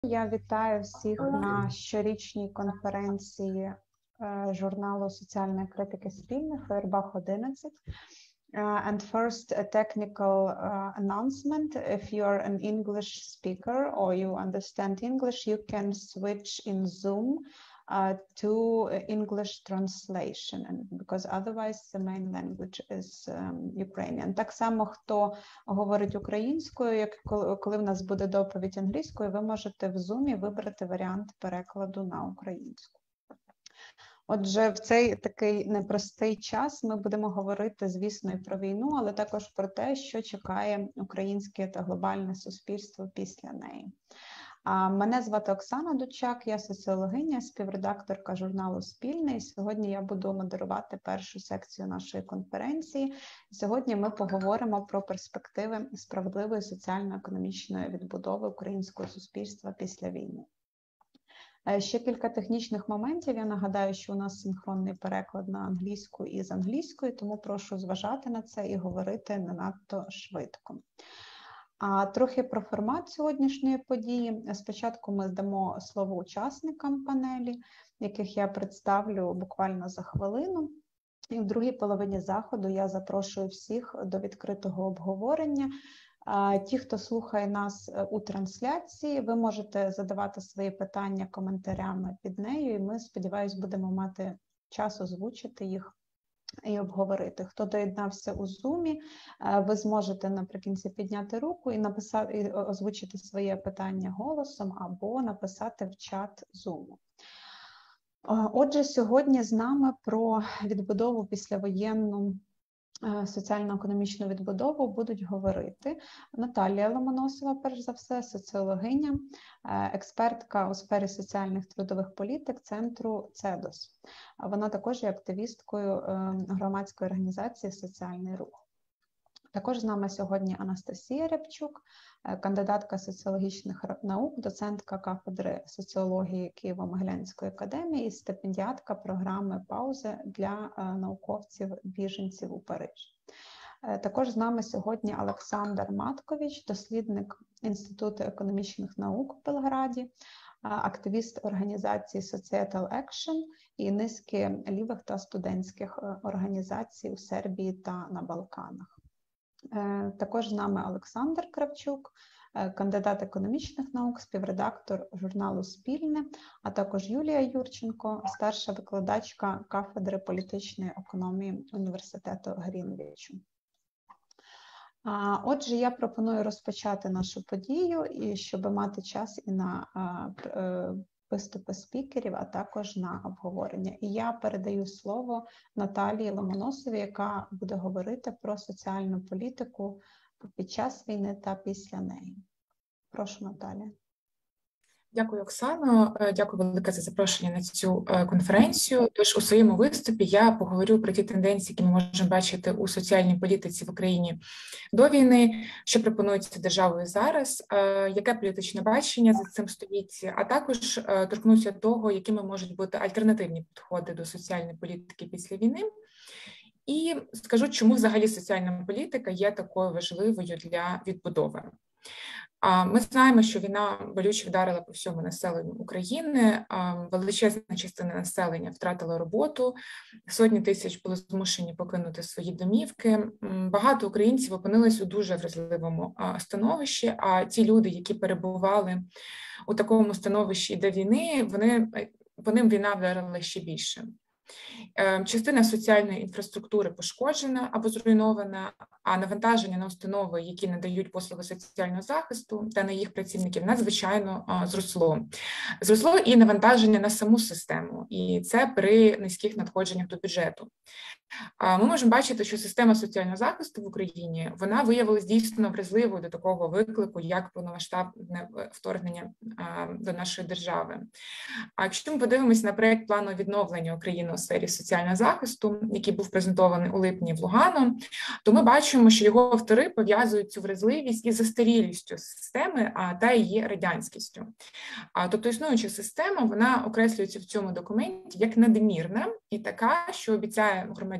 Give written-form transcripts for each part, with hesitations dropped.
Я вітаю всіх на щорічній конференції журналу соціальної критики спільних Фейербах 11. And first, a technical announcement. If you are an English speaker or you understand English, you can switch in Zoom to English translation, and because otherwise the main language is Ukrainian. Так само, хто говорить українською, як коли в нас буде доповідь англійською, ви можете в Zoom вибрати варіант перекладу на українську. Отже, в цей такий непростий час ми будемо говорити, звісно, і про війну, але також про те, що чекає українське та глобальне суспільство після неї. Мене звати Оксана Дучак, я соціологиня, співредакторка журналу «Спільний». Сьогодні я буду модерувати першу секцію нашої конференції. Сьогодні ми поговоримо про перспективи справедливої соціально-економічної відбудови українського суспільства після війни. Ще кілька технічних моментів. Я нагадаю, що у нас синхронний переклад на англійську і з англійської, тому прошу зважати на це і говорити не надто швидко. А трохи про формат сьогоднішньої події. Спочатку ми дамо слово учасникам панелі, яких я представлю буквально за хвилину. І в другій половині заходу я запрошую всіх до відкритого обговорення. Ті, хто слухає нас у трансляції, ви можете задавати свої питання коментарями під нею, і ми, сподіваюся, будемо мати час озвучити їх і обговорити. Хто доєднався у Zoom, ви зможете наприкінці підняти руку і написати, і озвучити своє питання голосом або написати в чат Zoom. Отже, сьогодні з нами про відбудову післявоєнну, соціально-економічну відбудову будуть говорити Наталія Ломоносова, перш за все, соціологиня, експертка у сфері соціальних трудових політик Центру «Цедос». Вона також є активісткою громадської організації «Соціальний рух». Також з нами сьогодні Анастасія Рябчук, кандидатка соціологічних наук, доцентка кафедри соціології Києво-Могилянської академії і стипендіатка програми «Пауза» для науковців-біженців у Парижі. Також з нами сьогодні Олександр Маткович, дослідник Інституту економічних наук в Белграді, активіст організації Societal Action і низки лівих та студентських організацій у Сербії та на Балканах. Також з нами Олександр Кравчук, кандидат економічних наук, співредактор журналу «Спільне», а також Юлія Юрченко, старша викладачка кафедри політичної економії університету Грінвічу. Отже, я пропоную розпочати нашу подію, і щоб мати час і на виступи спікерів, а також на обговорення. І я передаю слово Наталії Ломоносовій, яка буде говорити про соціальну політику під час війни та після неї. Прошу, Наталія. Дякую, Оксано. Дякую велике за запрошення на цю конференцію. Тож у своєму виступі я поговорю про ті тенденції, які ми можемо бачити у соціальній політиці в Україні до війни, що пропонується державою зараз, яке політичне бачення за цим стоїть, а також торкнуся того, якими можуть бути альтернативні підходи до соціальної політики після війни. І скажу, чому взагалі соціальна політика є такою важливою для відбудови. Ми знаємо, що війна болюче вдарила по всьому населенню України, величезна частина населення втратила роботу, сотні тисяч були змушені покинути свої домівки, багато українців опинились у дуже вразливому становищі, а ті люди, які перебували у такому становищі до війни, вони війна вдарила ще більше. Частина соціальної інфраструктури пошкоджена або зруйнована, а навантаження на установи, які надають послуги соціального захисту та на їх працівників, надзвичайно зросло. Зросло і навантаження на саму систему, і це при низьких надходженнях до бюджету. Ми можемо бачити, що система соціального захисту в Україні, вона виявилась дійсно вразливою до такого виклику, як повномасштабне вторгнення до нашої держави. А якщо ми подивимося на проєкт плану відновлення України у сфері соціального захисту, який був презентований у липні в Лугано, то ми бачимо, що його автори пов'язують цю вразливість із застарілістю системи та її радянськістю. Тобто існуюча система, вона окреслюється в цьому документі як надмірна і така, що обіцяє громадянам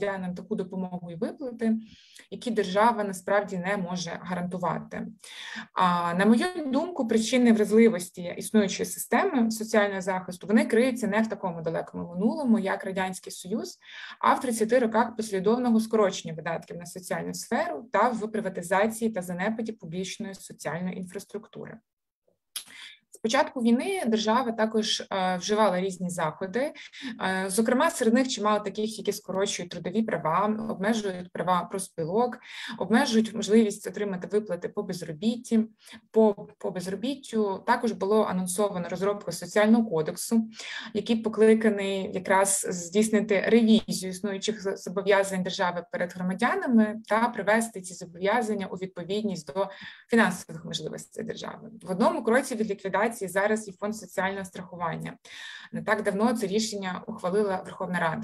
громадянам таку допомогу і виплати, які держава насправді не може гарантувати. На мою думку, причини вразливості існуючої системи соціального захисту, вони криються не в такому далекому минулому, як Радянський Союз, а в 30 роках послідовного скорочення видатків на соціальну сферу та в приватизації та занепаді публічної соціальної інфраструктури. З початку війни держава також вживала різні заходи, зокрема, серед них чимало таких, які скорочують трудові права, обмежують права профспілок, обмежують можливість отримати виплати по безробітті. По безробіттю також було анонсовано розробку соціального кодексу, який покликаний якраз здійснити ревізію існуючих зобов'язань держави перед громадянами та привести ці зобов'язання у відповідність до фінансових можливостей держави. В одному кроці від ліквідації зараз і фонд соціального страхування. Не так давно це рішення ухвалила Верховна Рада.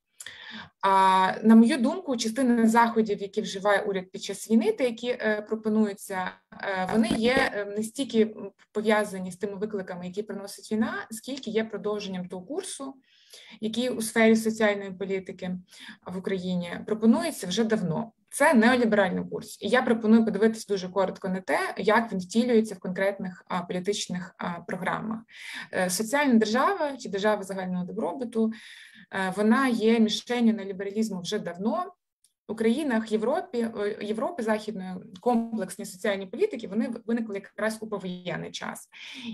На мою думку, частина заходів, які вживає уряд під час війни, та які пропонуються, вони є не стільки пов'язані з тими викликами, які приносить війна, скільки є продовженням того курсу, який у сфері соціальної політики в Україні пропонується вже давно. Це неоліберальний курс. І я пропоную подивитися дуже коротко на те, як він втілюється в конкретних політичних програмах. Соціальна держава чи держава загального добробуту, вона є мішенню неолібералізму вже давно. У країнах Європи Західної комплексні соціальні політики, вони виникли якраз у повоєнний час.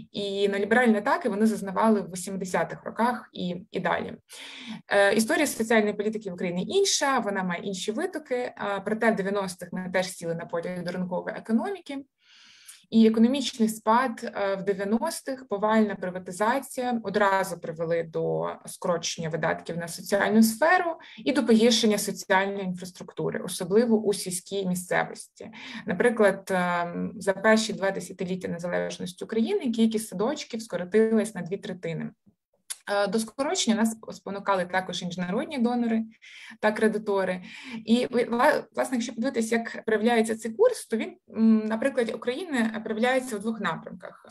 І неоліберальні атаки вони зазнавали в 80-х роках і далі. Історія соціальної політики в Україні інша, вона має інші витоки, проте в 90-х ми теж сіли на потяг до ринкової економіки. І економічний спад в 90-х, повальна приватизація одразу привели до скорочення видатків на соціальну сферу і до погіршення соціальної інфраструктури, особливо у сільській місцевості. Наприклад, за перші 2 десятиліття незалежності України кількість садочків скоротилась на 2/3. До скорочення нас спонукали також і міжнародні донори та кредитори. І, власне, якщо подивитися, як проявляється цей курс, то він, на прикладі України, проявляється в 2 напрямках.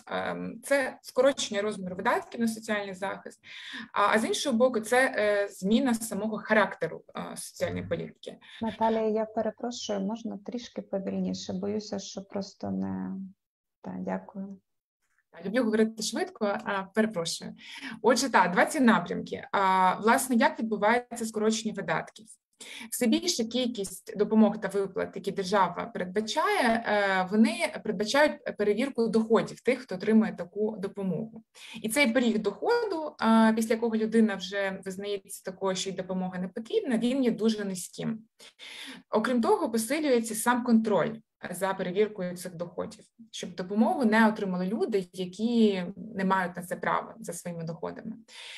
Це скорочення розміру видатків на соціальний захист, а з іншого боку, це зміна самого характеру соціальної політики. Наталія, я перепрошую, можна трішки повільніше? Боюся, що просто не... Так, дякую. Люблю говорити швидко, перепрошую. Отже, 20 напрямки. Власне, як відбувається скорочення видатків? Все більша кількість допомог та виплат, які держава передбачає, вони передбачають перевірку доходів тих, хто отримує таку допомогу. І цей поріг доходу, після якого людина вже визнається такою, що й допомога не потрібна, він є дуже низьким. Окрім того, посилюється сам контроль за перевіркою цих доходів, щоб допомогу не отримали люди, які не мають на це права за своїми доходами.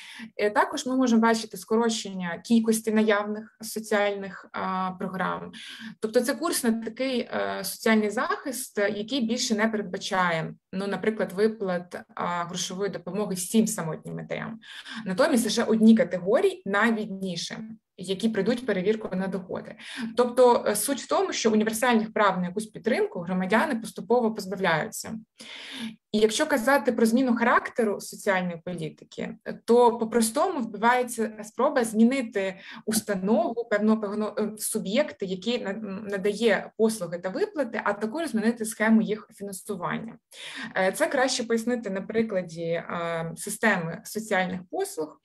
Також ми можемо бачити скорочення кількості наявних соціальних програм. Тобто це курс на такий соціальний захист, який більше не передбачає, наприклад, виплат грошової допомоги всім самотнім матерям. Натомість лише одній категорії, найбіднішим, які пройдуть перевірку на доходи. Тобто суть в тому, що універсальних прав на якусь підтримку громадяни поступово позбавляються. І якщо казати про зміну характеру соціальної політики, то по-простому відбувається спроба змінити установу, певного суб'єкта, який надає послуги та виплати, а також змінити схему їх фінансування. Це краще пояснити на прикладі системи соціальних послуг.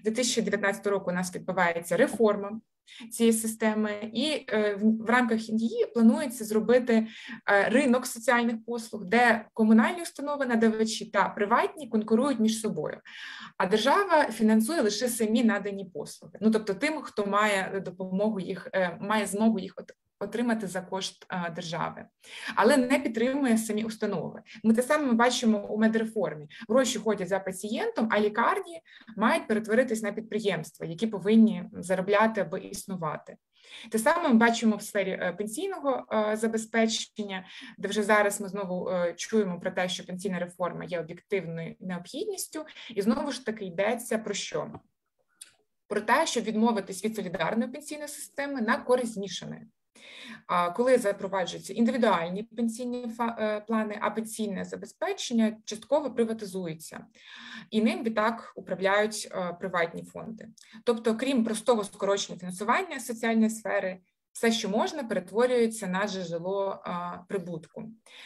2019 року у нас відбувається реформа цієї системи, і в рамках її планується зробити ринок соціальних послуг, де комунальні установи, надавачі та приватні конкурують між собою, а держава фінансує лише самі надані послуги. Тобто тим, хто має допомогу має змогу їх отримати за кошт держави, але не підтримує самі установи. Ми те саме бачимо у медреформі. Гроші ходять за пацієнтом, а лікарні мають перетворитись на підприємства, які повинні заробляти аби існувати. Те саме ми бачимо в сфері пенсійного забезпечення, де вже зараз ми знову чуємо про те, що пенсійна реформа є об'єктивною необхідністю, і знову ж таки йдеться про що? Про те, щоб відмовитись від солідарної пенсійної системи на користь змішаної. Коли запроваджуються індивідуальні пенсійні плани, а пенсійне забезпечення частково приватизується, і ним відтак управляють приватні фонди. Тобто, крім простого скорочення фінансування соціальної сфери, все, що можна, перетворюється на джерело прибутку.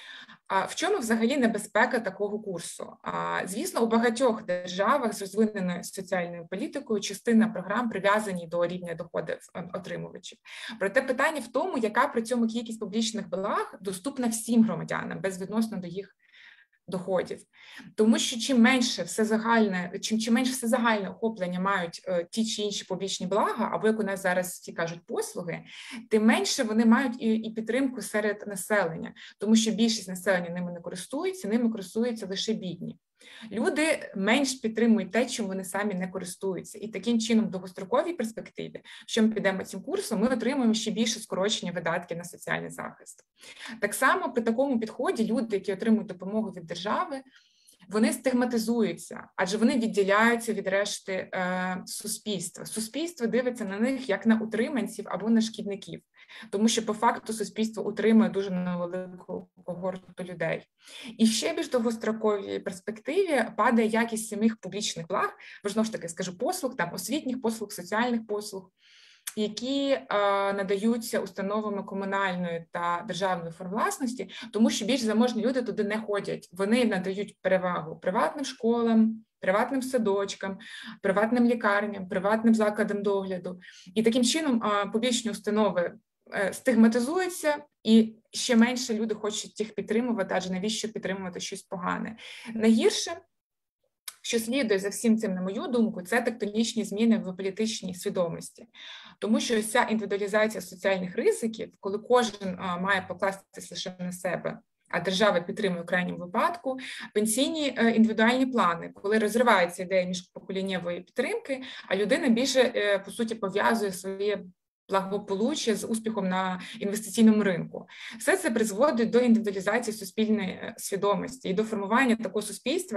В чому взагалі небезпека такого курсу? Звісно, у багатьох державах з розвиненою соціальною політикою частина програм прив'язані до рівня доходів отримувачів. Проте питання в тому, яка при цьому кількість публічних благ доступна всім громадянам, безвідносно до їх доходів. Тому що чим менше все загальне охоплення мають ті чи інші публічні блага, або як у нас зараз всі кажуть послуги, тим менше вони мають і підтримку серед населення, тому що більшість населення ними користуються лише бідні. Люди менш підтримують те, чим вони самі не користуються. І таким чином, в довгостроковій перспективі, що ми підемо цим курсом, ми отримуємо ще більше скорочення видатків на соціальний захист. Так само при такому підході люди, які отримують допомогу від держави, вони стигматизуються, адже вони відділяються від решти суспільства. Суспільство дивиться на них як на утриманців або на шкідників, тому що по факту суспільство утримує дуже невелику когорту людей. І ще більш довгостроковій перспективі падає якість самих публічних благ, знову ж таки скажу, послуг, там освітніх послуг, соціальних послуг, які надаються установами комунальної та державної форм власності, тому що більш заможні люди туди не ходять. Вони надають перевагу приватним школам, приватним садочкам, приватним лікарням, приватним закладам догляду. І таким чином публічні установи стигматизуються, і ще менше люди хочуть їх підтримувати, адже навіщо підтримувати щось погане. Найгірше, що слідує за всім цим, на мою думку, це тектонічні зміни в політичній свідомості. Тому що ось ця індивідуалізація соціальних ризиків, коли кожен має покластись лише на себе, а держава підтримує в крайньому випадку, пенсійні індивідуальні плани, коли розривається ідея міжпоколіннєвої підтримки, а людина більше, по суті, пов'язує своє благополуччя з успіхом на інвестиційному ринку. Все це призводить до індивідуалізації суспільної свідомості і до формування такого суспільства,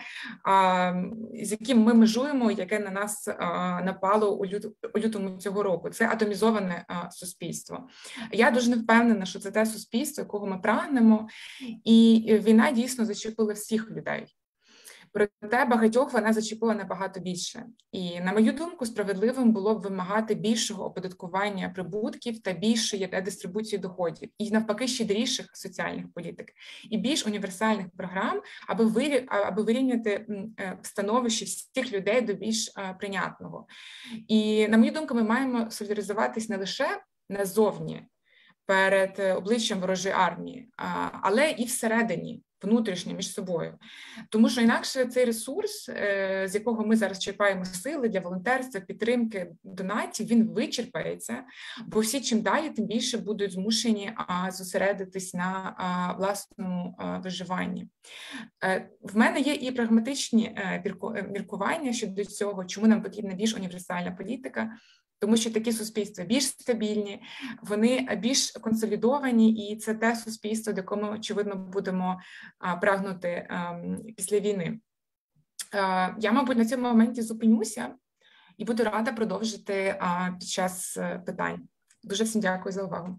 з яким ми межуємо, яке на нас напало у лютому цього року. Це атомізоване суспільство. Я дуже не впевнена, що це те суспільство, якого ми прагнемо, і війна дійсно зачепила всіх людей. Проте багатьох вона зачепила набагато більше. І, на мою думку, справедливим було б вимагати більшого оподаткування прибутків та більшої дистрибуції доходів, і навпаки щедріших соціальних політик, і більш універсальних програм, аби вирівняти становище всіх людей до більш прийнятного. І, на мою думку, ми маємо солідаризуватись не лише назовні, перед обличчям ворожої армії, але і всередині, внутрішньо, між собою. Тому що інакше цей ресурс, з якого ми зараз черпаємо сили для волонтерства, підтримки, донатів, він вичерпається, бо всі чим далі, тим більше будуть змушені зосередитись на власному виживанні. В мене є і прагматичні міркування щодо цього, чому нам потрібна більш універсальна політика, тому що такі суспільства більш стабільні, вони більш консолідовані, і це те суспільство, до якого ми, очевидно, будемо прагнути після війни. Я, мабуть, на цьому моменті зупинюся і буду рада продовжити під час питань. Дуже всім дякую за увагу.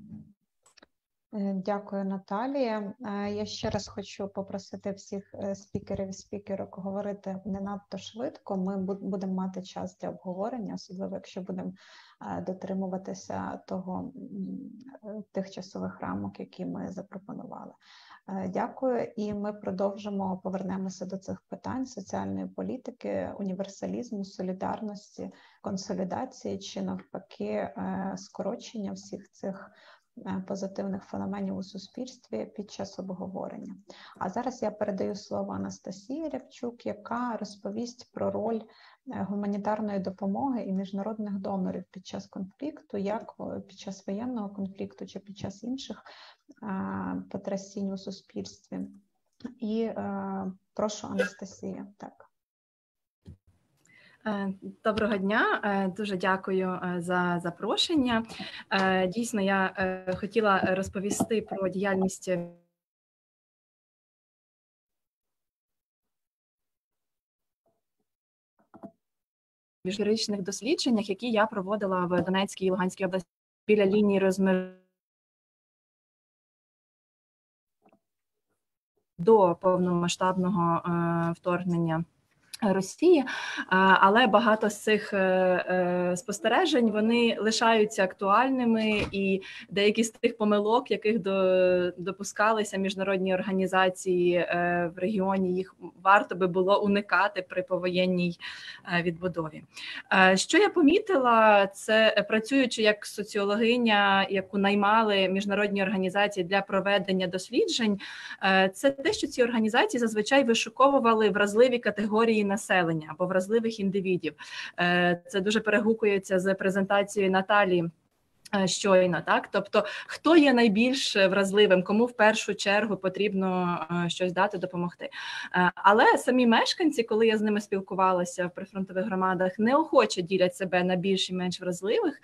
Дякую, Наталія. Я ще раз хочу попросити всіх спікерів і спікерок говорити не надто швидко. Ми будемо мати час для обговорення, особливо якщо будемо дотримуватися тих часових рамок, які ми запропонували. Дякую, і ми повернемося до цих питань соціальної політики, універсалізму, солідарності, консолідації чи навпаки скорочення всіх цих позитивних феноменів у суспільстві під час обговорення. А зараз я передаю слово Анастасії Рябчук, яка розповість про роль гуманітарної допомоги і міжнародних донорів під час конфлікту, як під час воєнного конфлікту чи під час інших потрясінь у суспільстві. І прошу, Анастасія. Так. Доброго дня, дуже дякую за запрошення. Дійсно, я хотіла розповісти про діяльність міжгіричних дослідженнях, які я проводила в Донецькій і Луганській області. біля лінії розмежування до повномасштабного вторгнення Росії, але багато з цих спостережень, вони лишаються актуальними, і деякі з тих помилок, яких допускалися міжнародні організації в регіоні, їх варто би було уникати при повоєнній відбудові. Що я помітила, це працюючи як соціологиня, яку наймали міжнародні організації для проведення досліджень, це те, що ці організації зазвичай вишуковували вразливі категорії населення або вразливих індивідів. Це дуже перегукується з презентацією Наталії щойно, так? Тобто, хто є найбільш вразливим, кому в першу чергу потрібно щось дати, допомогти. Але самі мешканці, коли я з ними спілкувалася в прифронтових громадах, неохоче ділять себе на більш і менш вразливих.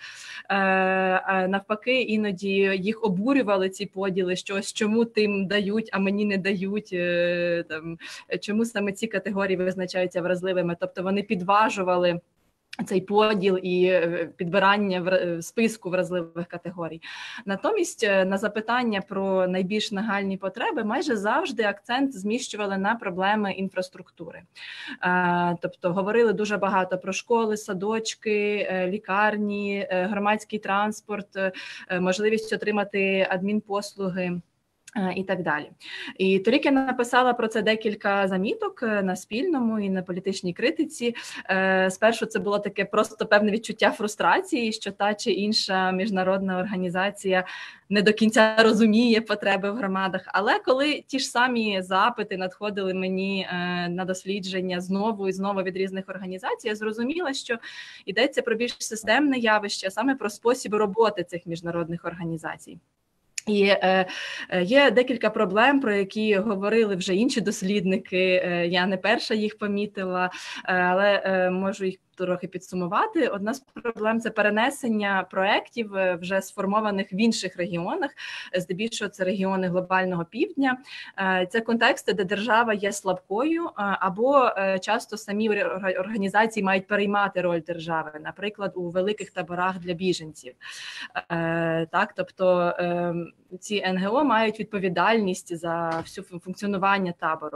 Навпаки, іноді їх обурювали ці поділи, що чому тим дають, а мені не дають, там, чому саме ці категорії визначаються вразливими. Тобто вони підважували цей поділ і підбирання в списку вразливих категорій. Натомість на запитання про найбільш нагальні потреби майже завжди акцент зміщували на проблеми інфраструктури. Тобто говорили дуже багато про школи, садочки, лікарні, громадський транспорт, можливість отримати адмінпослуги і так далі. І торік я написала про це декілька заміток на Спільному і на політичній критиці. Спершу це було таке просто певне відчуття фрустрації, що та чи інша міжнародна організація не до кінця розуміє потреби в громадах. Але коли ті ж самі запити надходили мені на дослідження знову і знову від різних організацій, я зрозуміла, що йдеться про більш системне явище, саме про спосіб роботи цих міжнародних організацій. І є декілька проблем, про які говорили вже інші дослідники, я не перша їх помітила, але можу їх трохи підсумувати. Одна з проблем – це перенесення проєктів, вже сформованих в інших регіонах, здебільшого це регіони глобального півдня. Це контексти, де держава є слабкою, або часто самі організації мають переймати роль держави, наприклад, у великих таборах для біженців. Так, тобто ці НГО мають відповідальність за всю функціонування табору.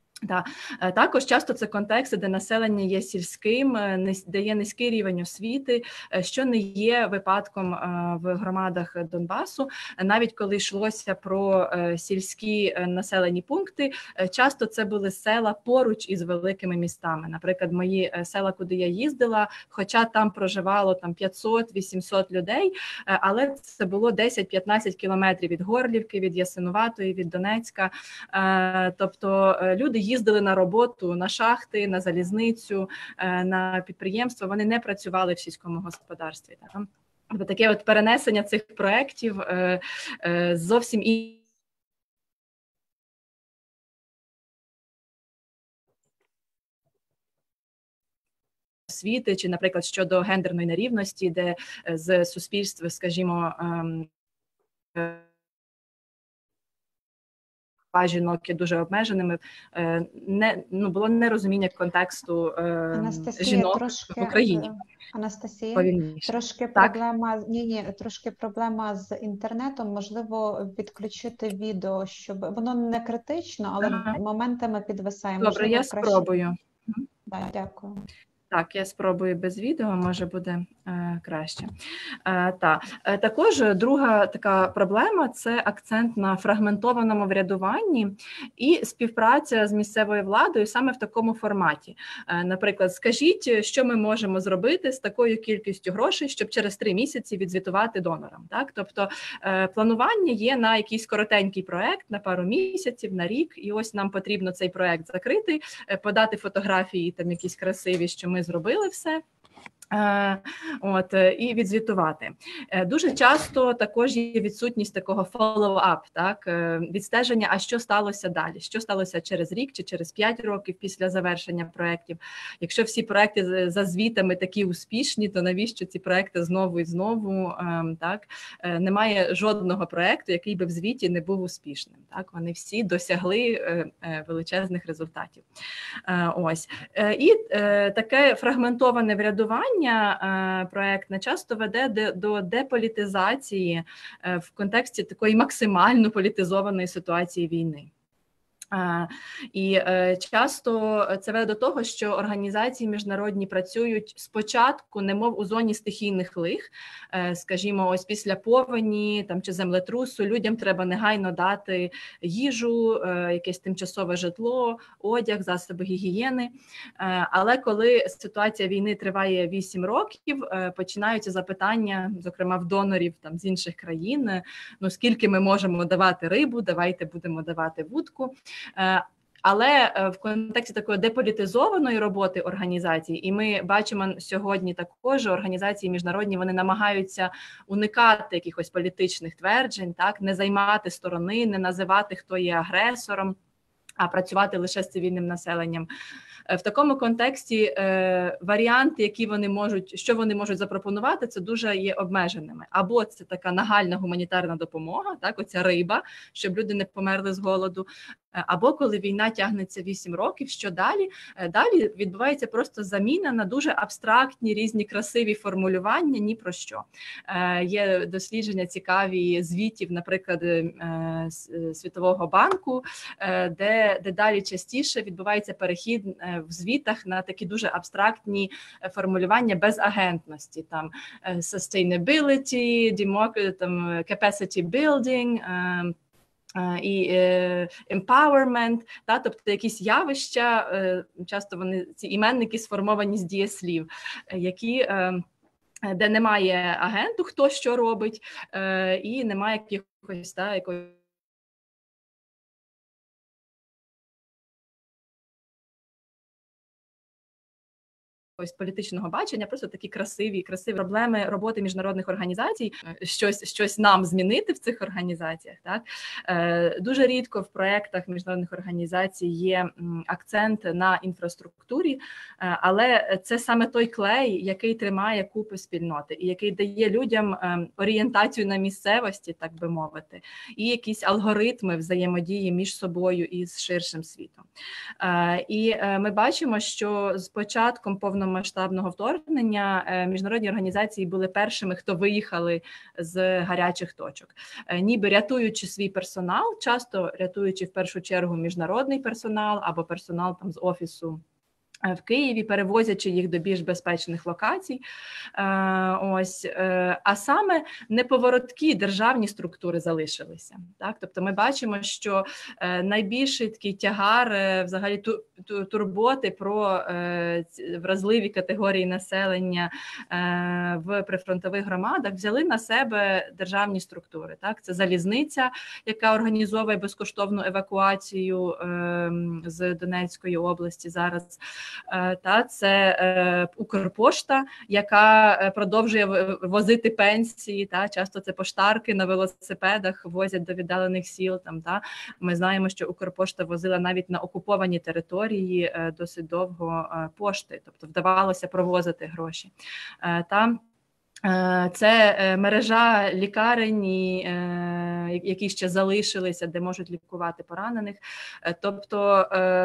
Також часто це контексти, де населення є сільським, де є низький рівень освіти, що не є випадком в громадах Донбасу. Навіть коли йшлося про сільські населені пункти, часто це були села поруч із великими містами. Наприклад, мої села, куди я їздила, хоча там проживало 500-800 людей, але це було 10-15 кілометрів від Горлівки, від Ясинуватої, від Донецька. Тобто люди їздили на роботу, на шахти, на залізницю, на підприємства, вони не працювали в сільському господарстві. Тобто таке от перенесення цих проєктів зовсім освіти, чи, наприклад, щодо гендерної нерівності, де з суспільства, скажімо, жінок є дуже обмеженими, було нерозуміння контексту жінок в Україні. Анастасія, трошки проблема, трошки проблема з інтернетом, можливо, підключити відео, щоб воно не критично, але моментами підвисає. Добре, можливо, я спробую. Да, дякую. Так, я спробую без відео, може буде краще. Також друга така проблема – це акцент на фрагментованому врядуванні і співпраця з місцевою владою саме в такому форматі. Наприклад, скажіть, що ми можемо зробити з такою кількістю грошей, щоб через 3 місяці відзвітувати донорам. Так? Тобто планування є на якийсь коротенький проект, на пару місяців, на рік, і ось нам потрібно цей проект закрити, подати фотографії там якісь красиві, що ми зробили все. І відзвітувати. Дуже часто також є відсутність такого follow-up, так, відстеження, а що сталося далі, що сталося через рік чи через 5 років після завершення проєктів. Якщо всі проєкти за звітами такі успішні, то навіщо ці проєкти знову і знову, так, немає жодного проєкту, який би в звіті не був успішним, так, вони всі досягли величезних результатів. І таке фрагментоване врядування навчання проектне часто веде до деполітизації в контексті такої максимально політизованої ситуації війни. І часто це веде до того, що організації міжнародні працюють спочатку, немов у зоні стихійних лих. Скажімо, ось після повені там, чи землетрусу людям треба негайно дати їжу, якесь тимчасове житло, одяг, засоби гігієни. Але коли ситуація війни триває 8 років, починаються запитання, зокрема в донорів там, з інших країн, ну скільки ми можемо давати рибу, давайте будемо давати вудку. Але в контексті такої деполітизованої роботи організацій, і ми бачимо сьогодні також, організації міжнародні, вони намагаються уникати якихось політичних тверджень, так, не займати сторони, не називати, хто є агресором, а працювати лише з цивільним населенням. В такому контексті варіанти, які вони можуть, що вони можуть запропонувати, це дуже є обмеженими. Або це така нагальна гуманітарна допомога, так, оця риба, щоб люди не померли з голоду, або коли війна тягнеться 8 років, що далі? Далі відбувається просто заміна на дуже абстрактні, різні красиві формулювання, ні про що. Є дослідження цікаві звітів, наприклад, Світового банку, де далі частіше відбувається перехід в звітах на такі дуже абстрактні формулювання без агентності. Там sustainability, capacity building, і empowerment, та, тобто якісь явища, часто вони, ці іменники сформовані з дієслів, які, де немає агенту, хто що робить, і немає якихось, та, якоїсь політичного бачення, просто такі красиві проблеми роботи міжнародних організацій, щось нам змінити в цих організаціях. Так? Дуже рідко в проєктах міжнародних організацій є акцент на інфраструктурі, але це саме той клей, який тримає купи спільноти і який дає людям орієнтацію на місцевості, так би мовити, і якісь алгоритми взаємодії між собою і з ширшим світом. І ми бачимо, що з початком повномасштабного вторгнення міжнародні організації були першими, хто виїхали з гарячих точок. Ніби рятуючи свій персонал, часто рятуючи в першу чергу міжнародний персонал або персонал там з офісу в Києві, перевозячи їх до більш безпечних локацій. А саме неповороткі державні структури залишилися. Так? Тобто ми бачимо, що найбільший такий тягар взагалі турботи про вразливі категорії населення в прифронтових громадах взяли на себе державні структури. Так? Це залізниця, яка організовує безкоштовну евакуацію з Донецької області зараз. Та це Укрпошта, яка продовжує возити пенсії. Та часто це поштарки на велосипедах возять до віддалених сіл. Там та ми знаємо, що Укрпошта возила навіть на окуповані території досить довго пошти, тобто вдавалося провозити гроші. Це мережа лікарень, які ще залишилися, де можуть лікувати поранених. Тобто,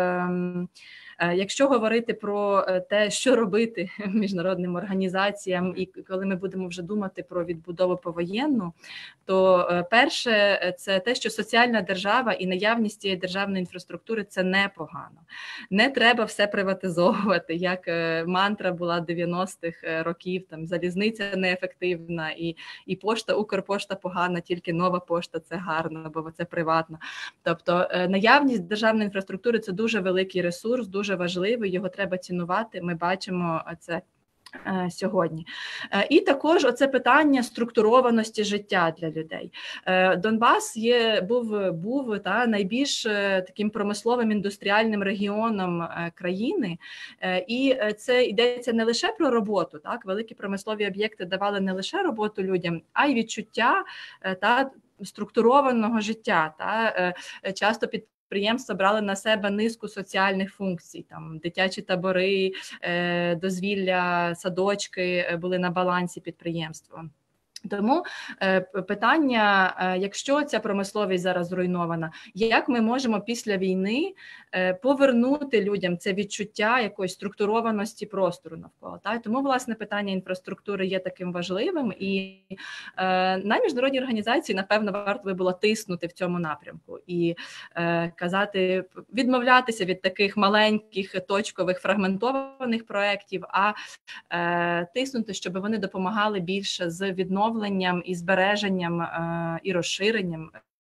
якщо говорити про те, що робити міжнародним організаціям, і коли ми будемо вже думати про відбудову повоєнну, то перше – це те, що соціальна держава і наявність цієї державної інфраструктури – це непогано. Не треба все приватизовувати, як мантра була 90-х років, там залізниця неефективна, і пошта, Укрпошта погана, тільки нова пошта – це гарно, бо це приватно. Тобто наявність державної інфраструктури – це дуже великий ресурс, дуже важливий, його треба цінувати, ми бачимо це сьогодні. І також оце питання структурованості життя для людей. Донбас був найбільш таким промисловим індустріальним регіоном країни, і це йдеться не лише про роботу, так, великі промислові об'єкти давали не лише роботу людям, а й відчуття структурованого життя. Часто підприємства брали на себе низку соціальних функцій, там дитячі табори, дозвілля, садочки були на балансі підприємства. Тому питання, якщо ця промисловість зараз зруйнована, як ми можемо після війни повернути людям це відчуття якоїсь структурованості простору навколо. Тому, власне, питання інфраструктури є таким важливим, і на міжнародні організації, напевно, варто би було тиснути в цьому напрямку і казати, відмовлятися від таких маленьких, точкових, фрагментованих проєктів, а тиснути, щоб вони допомагали більше з відновленням і збереженням і розширенням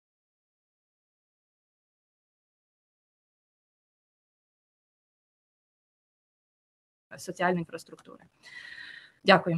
соціальної інфраструктури. Дякую.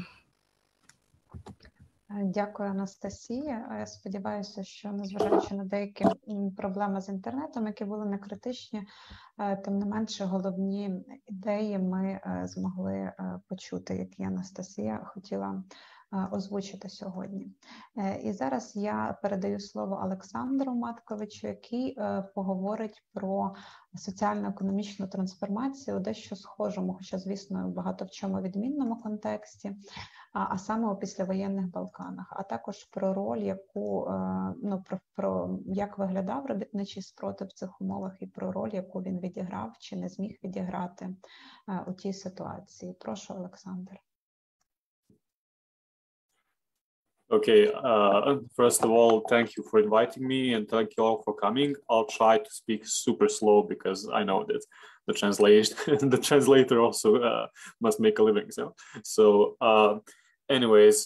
Дякую, Анастасія. Я сподіваюся, що незважаючи на деякі проблеми з інтернетом, які були не критичні, тим не менше головні ідеї ми змогли почути, які Анастасія хотіла озвучити сьогодні. І зараз я передаю слово Олександру Матковичу, який поговорить про соціально-економічну трансформацію у дещо схожому, хоча, звісно, багато в чому відмінному контексті, а саме у післявоєнних Балканах, а також про роль, яку, про як виглядав робітничий спротив в цих умовах і про роль, яку він відіграв чи не зміг відіграти у тій ситуації. Прошу, Олександр. Okay, first of all, thank you for inviting me and thank you all for coming. I'll try to speak super slow because I know that the translator also must make a living. So anyways,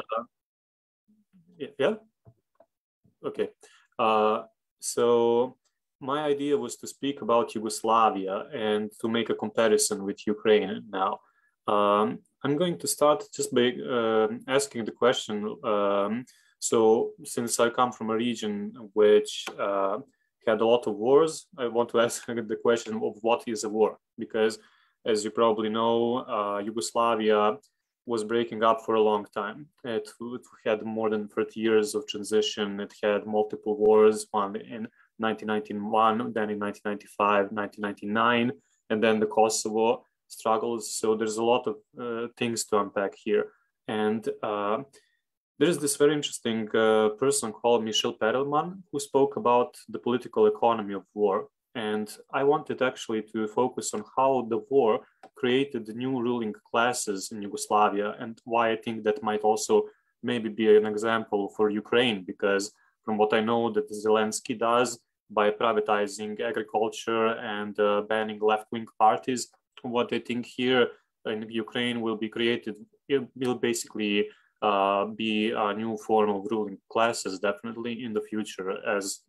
yeah? Okay. So my idea was to speak about Yugoslavia and to make a comparison with Ukraine now. I'm going to start just by asking the question. So since I come from a region which had a lot of wars, I want to ask the question of what is a war? Because as you probably know, Yugoslavia was breaking up for a long time. It had more than 30 years of transition. It had multiple wars, one in 1991, then in 1995, 1999, and then the Kosovo struggles. So there's a lot of things to unpack here. And there is this very interesting person called Michel Perelman who spoke about the political economy of war. And I wanted actually to focus on how the war created the new ruling classes in Yugoslavia and why I think that might also maybe be an example for Ukraine, because from what I know that Zelensky does by privatizing agriculture and banning left-wing parties, what I think here in Ukraine will be created, it will basically be a new form of ruling classes, definitely in the future, as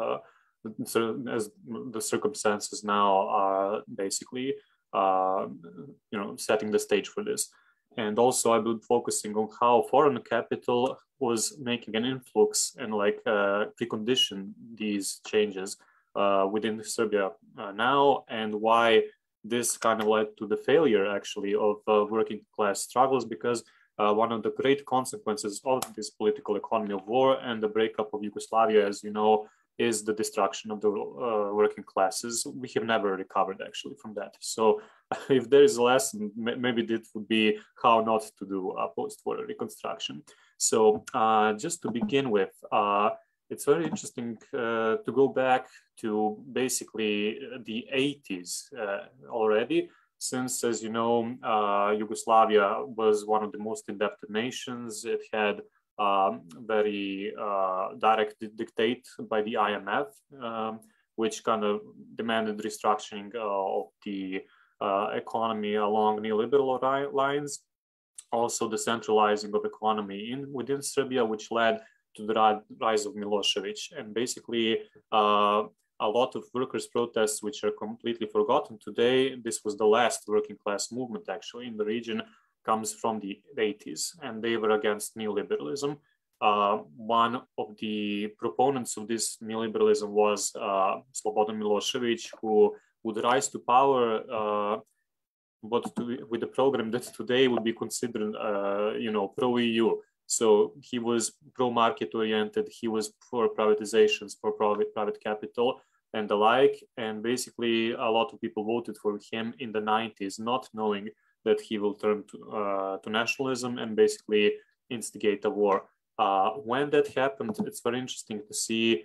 the circumstances now are basically, setting the stage for this. And also I will be focusing on how foreign capital was making an influx and precondition these changes within Serbia now, and why this kind of led to the failure actually of working class struggles, because one of the great consequences of this political economy of war and the breakup of Yugoslavia, as you know, is the destruction of the working classes. We have never recovered actually from that. So if there is a lesson, maybe that would be how not to do a post-war reconstruction. So just to begin with, it's very interesting to go back to basically the 80s already, since, as you know, Yugoslavia was one of the most indebted nations. It had very direct dictate by the IMF, which kind of demanded restructuring of the economy along neoliberal lines. Also the centralizing of economy within Serbia, which led to the rise of Milosevic. And basically a lot of workers' protests, which are completely forgotten today. This was the last working class movement actually in the region, comes from the 80s, and they were against neoliberalism. One of the proponents of this neoliberalism was Slobodan Milosevic, who would rise to power with a program that today would be considered, pro-EU. So he was pro-market oriented, he was for privatizations, for private capital and the like. And basically a lot of people voted for him in the 90s, not knowing that he will turn to nationalism and basically instigate a war. When that happened, it's very interesting to see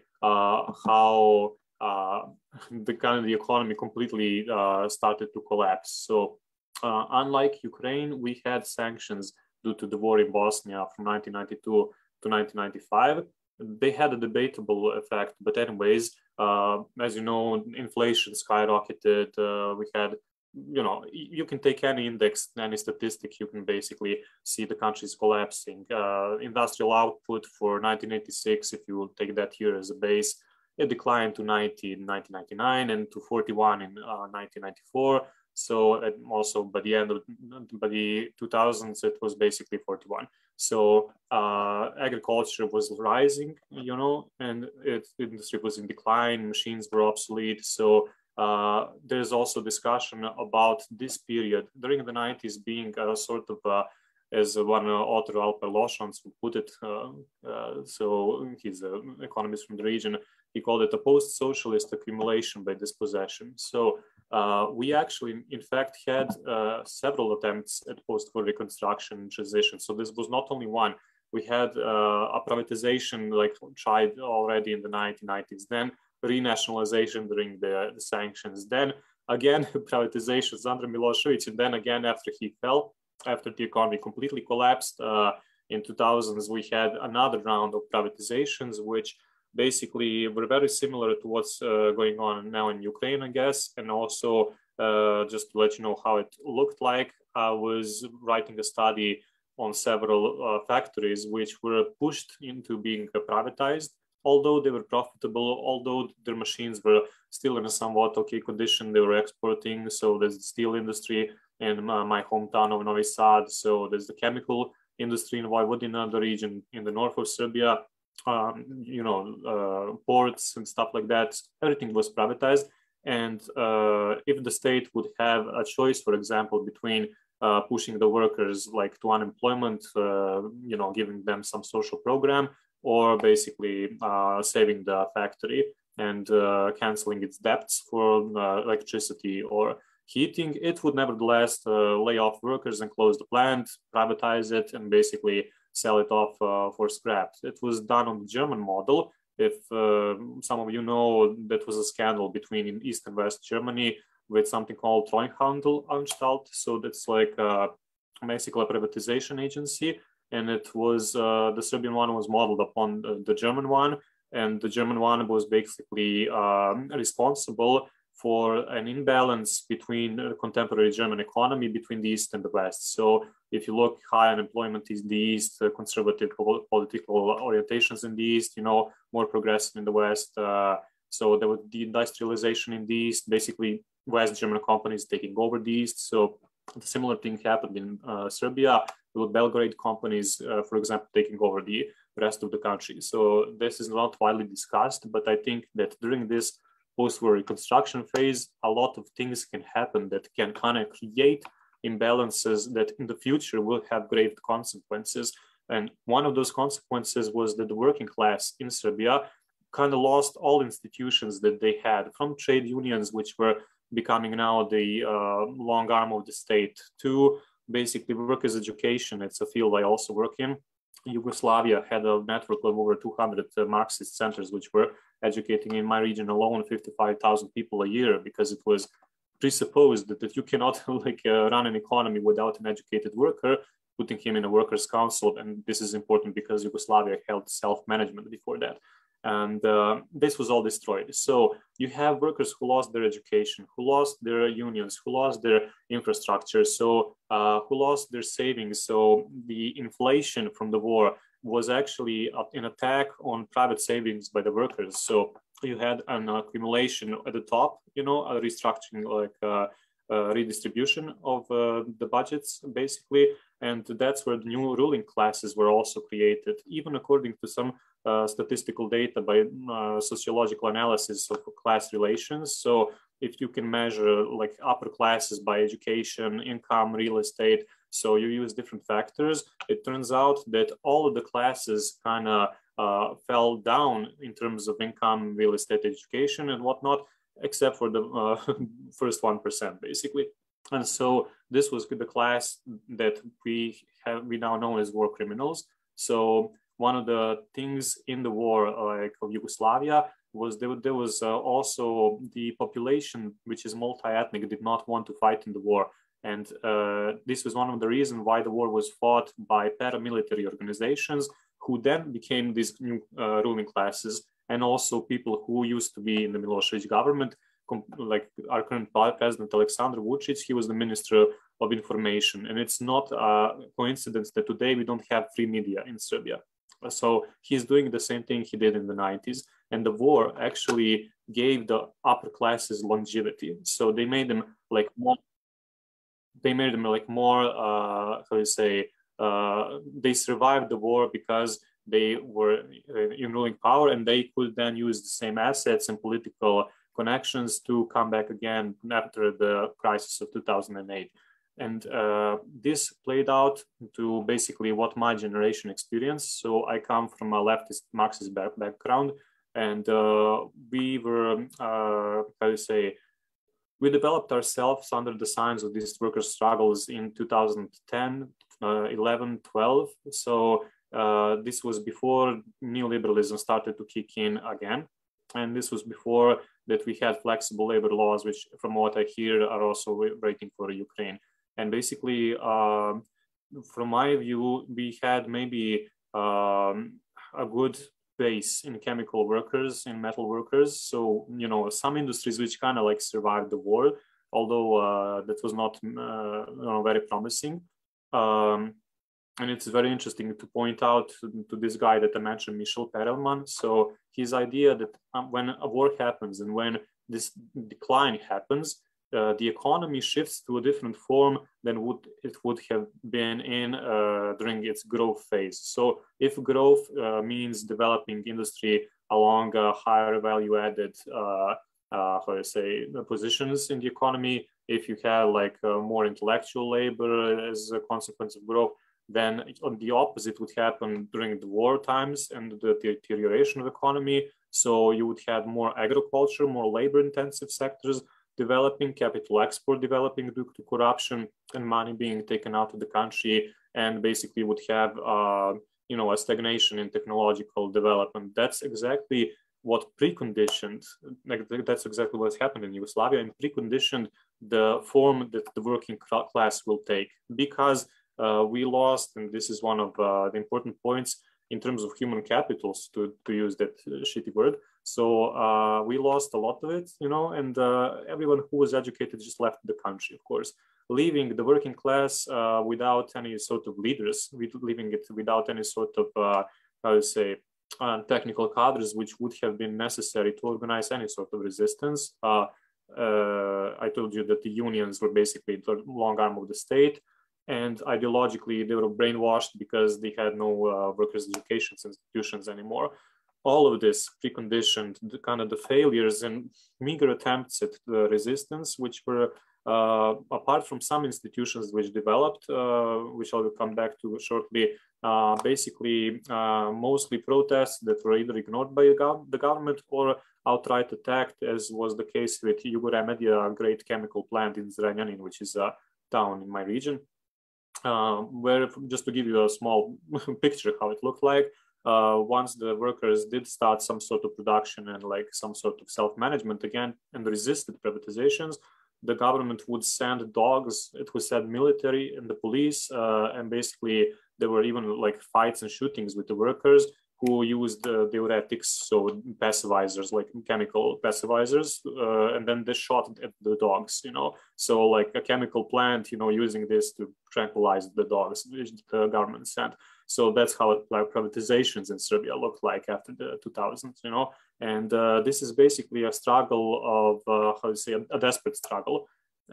how the economy completely started to collapse. So unlike Ukraine, we had sanctions due to the war in Bosnia from 1992 to 1995. They had a debatable effect, but anyways, as you know, inflation skyrocketed. We had, you can take any index, any statistic, you can basically see the countries collapsing. Industrial output for 1986, if you take that year as a base, it declined to 90 in 1999 and to 41 in 1994. So also by the 2000s, it was basically 41. So agriculture was rising, and its industry was in decline. Machines were obsolete. So there's also discussion about this period during the 90s being a sort of, as one author, Alper Lošans, put it, so he's an economist from the region, he called it a post-socialist accumulation by dispossession. So we actually, in fact, had several attempts at post-war reconstruction and transition. So this was not only one. We had a privatization like tried already in the 1990s, then renationalization during the sanctions, then again privatizations under Milosevic, and then again after he fell, after the economy completely collapsed in 2000s, we had another round of privatizations, which basically were very similar to what's going on now in Ukraine, I guess. And also, just to let you know how it looked like, I was writing a study on several factories which were pushed into being privatized, although they were profitable, although their machines were still in a somewhat okay condition, they were exporting. So there's the steel industry in my hometown of Novi Sad. So there's the chemical industry in Vojvodina, the region in the north of Serbia, ports and stuff like that. Everything was privatized. And if the state would have a choice, for example, between pushing the workers like to unemployment, giving them some social program, or basically saving the factory and canceling its debts for electricity or heating, it would nevertheless lay off workers and close the plant, privatize it, and basically sell it off for scrap. It was done on the German model. If some of you know, that was a scandal between East and West Germany with something called Treuhandelsanstalt. So that's like basically a privatization agency. And it was, the Serbian one was modeled upon the German one. And the German one was basically responsible for an imbalance between the contemporary German economy between the East and the West. So if you look, high unemployment in the East, conservative political orientations in the East, more progressive in the West. So there was deindustrialization in the East, basically West German companies taking over the East. So a similar thing happened in Serbia, with Belgrade companies, for example, taking over the rest of the country. So this is not widely discussed, but I think that during this post-war reconstruction phase, a lot of things can happen that can kind of create imbalances that in the future will have grave consequences. And one of those consequences was that the working class in Serbia kind of lost all institutions that they had, from trade unions, which were becoming now the long arm of the state, to basically workers' education. It's a field I also work in. Yugoslavia had a network of over 200 Marxist centers, which were educating in my region alone 55,000 people a year, because it was presupposed that you cannot run an economy without an educated worker, putting him in a workers' council. And this is important because Yugoslavia held self-management before that. And this was all destroyed. So you have workers who lost their education, who lost their unions, who lost their infrastructure, so who lost their savings. So the inflation from the war was actually an attack on private savings by the workers. So you had an accumulation at the top, a restructuring, redistribution of the budgets, basically. And that's where the new ruling classes were also created, even according to some statistical data by sociological analysis of class relations. So if you can measure upper classes by education, income, real estate, so you use different factors, it turns out that all of the classes kind of fell down in terms of income, real estate, education, and whatnot, except for the first 1%, basically. And so this was the class that we now know as war criminals. So one of the things in the war like of Yugoslavia was there was also the population, which is multi-ethnic, did not want to fight in the war. And this was one of the reasons why the war was fought by paramilitary organizations, who then became these new ruling classes, and also people who used to be in the Milosevic government, like our current president, Aleksandar Vučić. He was the Minister of Information. And it's not a coincidence that today we don't have free media in Serbia. So he's doing the same thing he did in the 90s. And the war actually gave the upper classes longevity. So they made them like more, how do you say, they survived the war because they were in ruling power, and they could then use the same assets and political connections to come back again after the crisis of 2008. And this played out to basically what my generation experienced. So I come from a leftist Marxist background, and we were, how do you say, we developed ourselves under the signs of these workers' struggles in 2010, 11, 12. So this was before neoliberalism started to kick in again. And this was before that we had flexible labor laws, which from what I hear are also waiting for Ukraine. And basically, from my view, we had maybe a good base in chemical workers, in metal workers. So, you know, some industries which kind of like survived the war, although that was not very promising. And it's very interesting to point out to this guy that I mentioned, Michel Perelman. So his idea that when a war happens and when this decline happens, the economy shifts to a different form than it would have been in during its growth phase. So if growth means developing industry along higher value-added, how do you say, positions in the economy, if you have like more intellectual labor as a consequence of growth, then on the opposite would happen during the war times and the deterioration of the economy. So you would have more agriculture, more labor-intensive sectors developing, capital export developing due to corruption and money being taken out of the country, and basically would have a stagnation in technological development. That's exactly what preconditioned, that's exactly what's happened in Yugoslavia, and preconditioned the form that the working class will take, because we lost, and this is one of the important points in terms of human capitals, to use that shitty word. So we lost a lot of it, and everyone who was educated just left the country, of course, leaving the working class without any sort of leaders, leaving it without any sort of, technical cadres, which would have been necessary to organize any sort of resistance. I told you that the unions were basically the long arm of the state. And ideologically, they were brainwashed because they had no workers' education institutions anymore. All of this preconditioned the failures and meager attempts at the resistance, which were, apart from some institutions which developed, which I will come back to shortly, basically mostly protests that were either ignored by the government or outright attacked, as was the case with Jugoremedia, a great chemical plant in Zrenjanin, which is a town in my region. Where, just to give you a small picture how it looked like, once the workers did start some sort of production and like some sort of self-management again and resisted privatizations, the government would send dogs, it was said military and the police, and basically there were even like fights and shootings with the workers who used diuretics, so pacifizers, like chemical pacifizers, and then they shot at the dogs, So like a chemical plant, using this to tranquilize the dogs, which the government sent. So that's how privatizations in Serbia looked like after the 2000s, And this is basically a struggle of, a desperate struggle.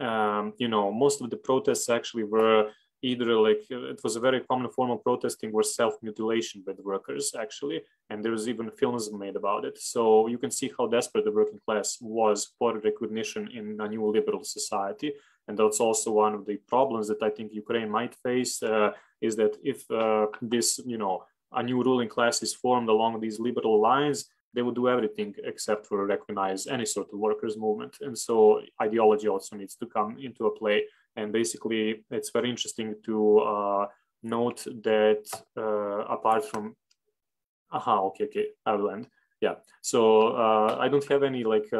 Most of the protests actually were either like, it was a very common form of protesting were self-mutilation by the workers actually, and there was even films made about it. So you can see how desperate the working class was for recognition in a new liberal society. And that's also one of the problems that I think Ukraine might face, is that if this, a new ruling class is formed along these liberal lines, they would do everything except for recognize any sort of workers' movement. And so ideology also needs to come into a play. And basically, it's very interesting to note that apart from Okay. I will end. Yeah. So I don't have any like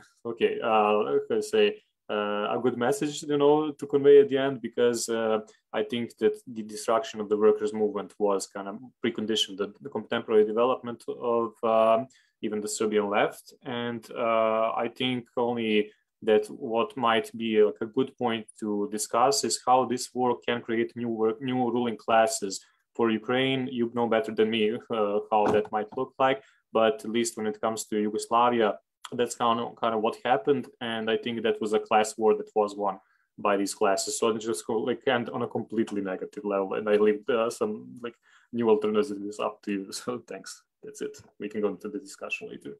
a good message, to convey at the end, because I think that the destruction of the workers' movement was kind of preconditioned the contemporary development of even the Serbian left, and I think only that what might be like a good point to discuss is how this war can create new ruling classes for Ukraine. You know better than me how that might look like, but at least when it comes to Yugoslavia, that's kind of what happened, and I think that was a class war that was won by these classes. So it just like end on a completely negative level, and I leave some like new alternatives up to you. So thanks. That's it. We can go into the discussion later.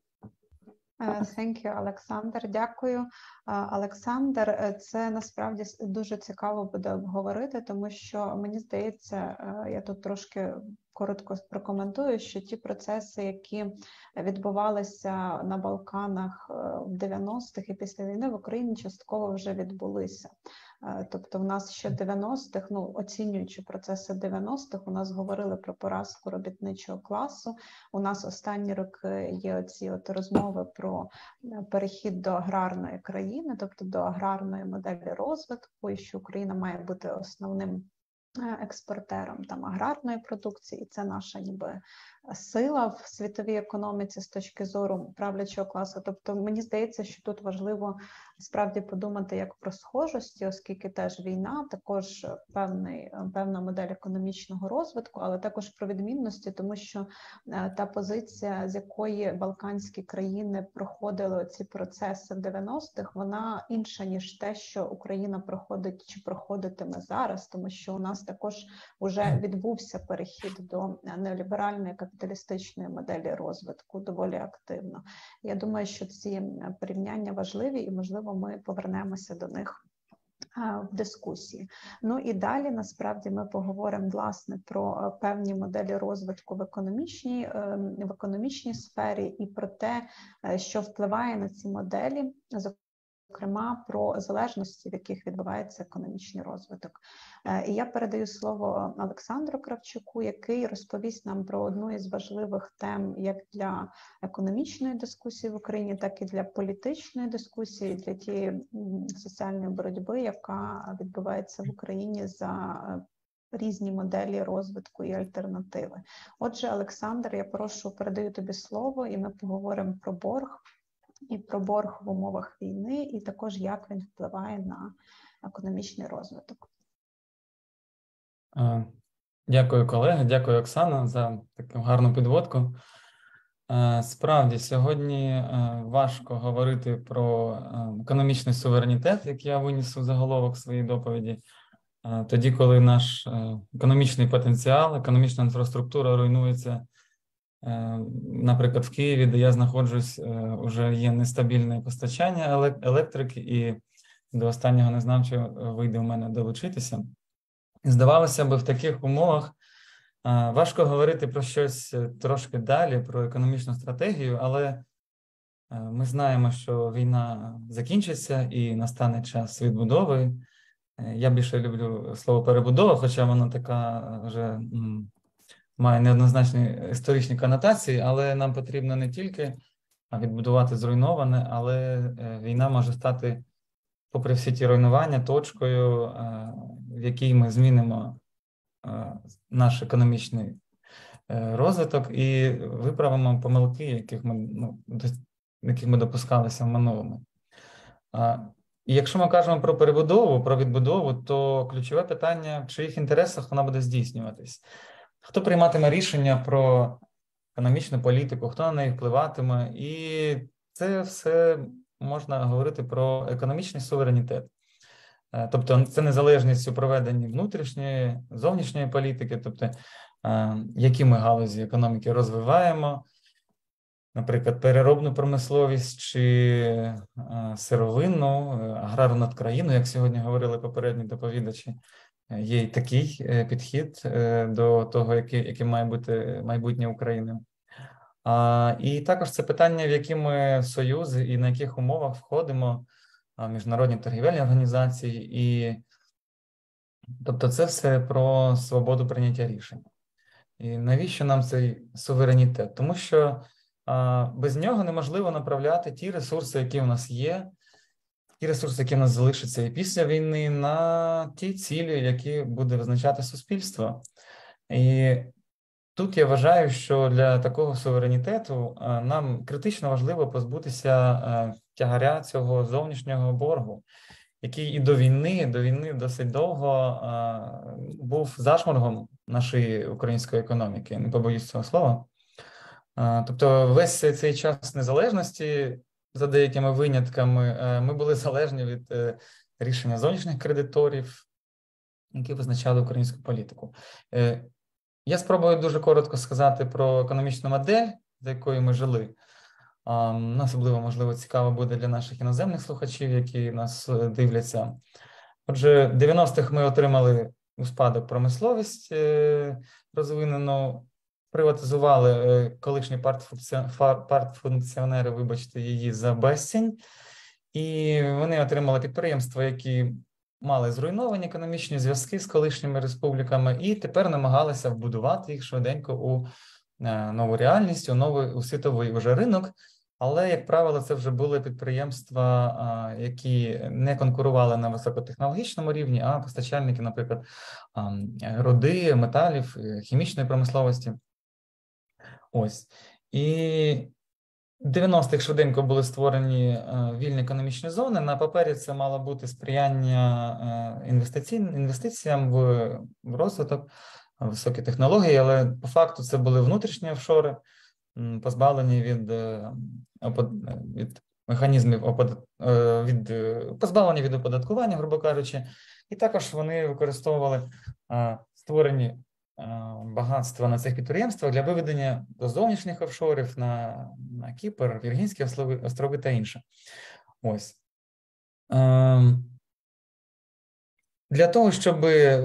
Thank you, Олександр. Дякую. Олександр, це насправді дуже цікаво буде обговорити, тому що, мені здається, я тут трошки коротко прокоментую, що ті процеси, які відбувалися на Балканах в 90-х і після війни, в Україні частково вже відбулися. Тобто в нас ще 90-х, оцінюючи процеси 90-х, у нас говорили про поразку робітничого класу. У нас останні роки є оці розмови про перехід до аграрної країни, тобто до аграрної моделі розвитку, і що Україна має бути основним експортером аграрної продукції, і це наша ніби сила в світовій економіці з точки зору правлячого класу. Тобто мені здається, що тут важливо справді подумати як про схожості, оскільки теж війна, також певна модель економічного розвитку, але також про відмінності, тому що та позиція, з якої балканські країни проходили ці процеси в 90-х, вона інша, ніж те, що Україна проходить чи проходитиме зараз, тому що у нас також вже відбувся перехід до неоліберальної капіталістичної моделі розвитку доволі активно. Я думаю, що ці порівняння важливі і, можливо, ми повернемося до них в дискусії. І далі, насправді, ми поговоримо, власне, про певні моделі розвитку в економічній сфері і про те, що впливає на ці моделі, зокрема, про залежності, в яких відбувається економічний розвиток. І я передаю слово Олександру Кравчуку, який розповість нам про одну із важливих тем як для економічної дискусії в Україні, так і для політичної дискусії, для тієї соціальної боротьби, яка відбувається в Україні за різні моделі розвитку і альтернативи. Отже, Олександр, я передаю тобі слово, і ми поговоримо про борг, і про борг в умовах війни, і також як він впливає на економічний розвиток. Дякую, колеги, дякую, Оксана, за таку гарну підводку. Справді, сьогодні важко говорити про економічний суверенітет, як я виніс у заголовок своєї доповіді, тоді, коли наш економічний потенціал, економічна інфраструктура руйнується. Наприклад, в Києві, де я знаходжусь, вже є нестабільне постачання електрики, і до останнього не знав, чи вийде у мене долучитися. Здавалося б, в таких умовах важко говорити про щось трошки далі, про економічну стратегію, але ми знаємо, що війна закінчиться і настане час відбудови. Я більше люблю слово перебудова, хоча воно така вже має неоднозначні історичні конотації, але нам потрібно не тільки відбудувати зруйноване, але війна може стати, попри всі ті руйнування, точкою, в якій ми змінимо наш економічний розвиток і виправимо помилки, яких ми допускалися в минулому. І якщо ми кажемо про перебудову, про відбудову, то ключове питання, в чиїх інтересах вона буде здійснюватись. Хто прийматиме рішення про економічну політику, хто на неї впливатиме, і це все можна говорити про економічний суверенітет. Тобто це незалежність у проведенні внутрішньої, зовнішньої політики, тобто які ми галузі економіки розвиваємо, наприклад, переробну промисловість чи сировинну, аграрну надкраїну, як сьогодні говорили попередні доповідачі. Є й такий підхід до того, яким має бути майбутнє України. І також це питання, в які ми союзи і на яких умовах входимо в міжнародні торгівельні організації. І, тобто це все про свободу прийняття рішень. І навіщо нам цей суверенітет? Тому що без нього неможливо направляти ті ресурси, які в нас є, ті ресурси, які в нас залишаться і після війни, на ті цілі, які буде визначати суспільство. І тут я вважаю, що для такого суверенітету нам критично важливо позбутися тягаря цього зовнішнього боргу, який і до війни досить довго був зашморгом нашої української економіки, не побоюсь цього слова. Тобто весь цей час незалежності, за деякими винятками, ми були залежні від рішення зовнішніх кредиторів, які визначали українську політику. Я спробую дуже коротко сказати про економічну модель, за якою ми жили. Особливо, можливо, цікаво буде для наших іноземних слухачів, які нас дивляться. Отже, в 90-х ми отримали у спадок промисловість розвинену, приватизували колишні партфункціонери, вибачте, її за безцінь, і вони отримали підприємства, які мали зруйновані економічні зв'язки з колишніми республіками, і тепер намагалися вбудувати їх швиденько у нову реальність, у світовий вже ринок. Але, як правило, це вже були підприємства, які не конкурували на високотехнологічному рівні, а постачальники, наприклад, руди, металів, хімічної промисловості. Ось. І в 90-х швиденько були створені вільні економічні зони. На папері це мало бути сприяння інвестиціям в розвиток, високі технології, але по факту це були внутрішні офшори, позбавлені від механізмів позбавлені від оподаткування, грубо кажучи, і також вони використовували створені багатства на цих підприємствах для виведення до зовнішніх офшорів на Кіпр, Віргінські острови та інше. Ось. Для того, щоб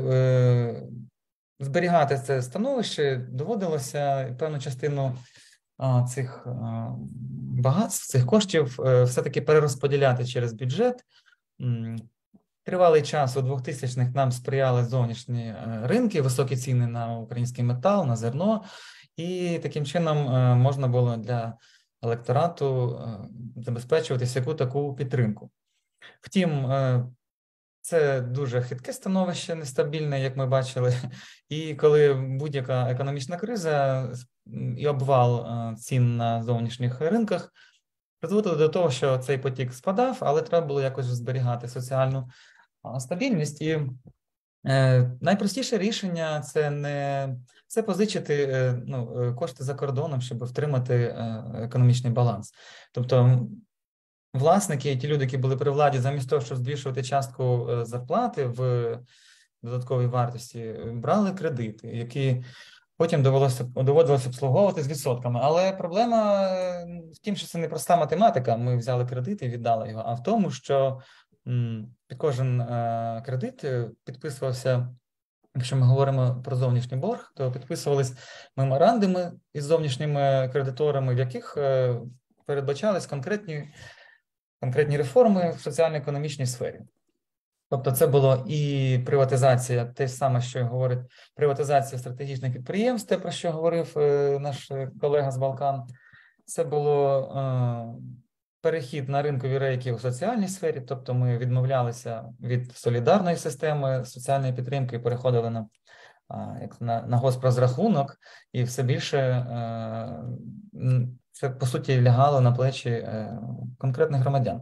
зберігати це становище, доводилося певну частину цих багатств, цих коштів все-таки перерозподіляти через бюджет. Тривалий час у 2000-х нам сприяли зовнішні ринки, високі ціни на український метал, на зерно, і таким чином можна було для електорату забезпечувати таку підтримку. Втім, це дуже хитке становище, нестабільне, як ми бачили, і коли будь-яка економічна криза і обвал цін на зовнішніх ринках призводили до того, що цей потік спадав, але треба було якось зберігати соціальну стабільність. І найпростіше рішення – це позичити кошти за кордоном, щоб втримати економічний баланс. Тобто власники, ті люди, які були при владі, замість того, щоб збільшувати частку зарплати в додатковій вартості, брали кредити, які потім доводилося обслуговувати з відсотками. Але проблема в тім, що це не проста математика. Ми взяли кредит і віддали його, а в тому, що під кожен кредит підписувався, якщо ми говоримо про зовнішній борг, то підписувались меморандуми із зовнішніми кредиторами, в яких передбачались конкретні реформи в соціально-економічній сфері. Тобто це було і приватизація, те саме, що говорить приватизація стратегічних підприємств, те, про що говорив наш колега з Балкан. Це було перехід на ринкові рейки у соціальній сфері, тобто ми відмовлялися від солідарної системи соціальної підтримки і переходили на госпрозрахунок, і все більше це, по суті, лягало на плечі конкретних громадян.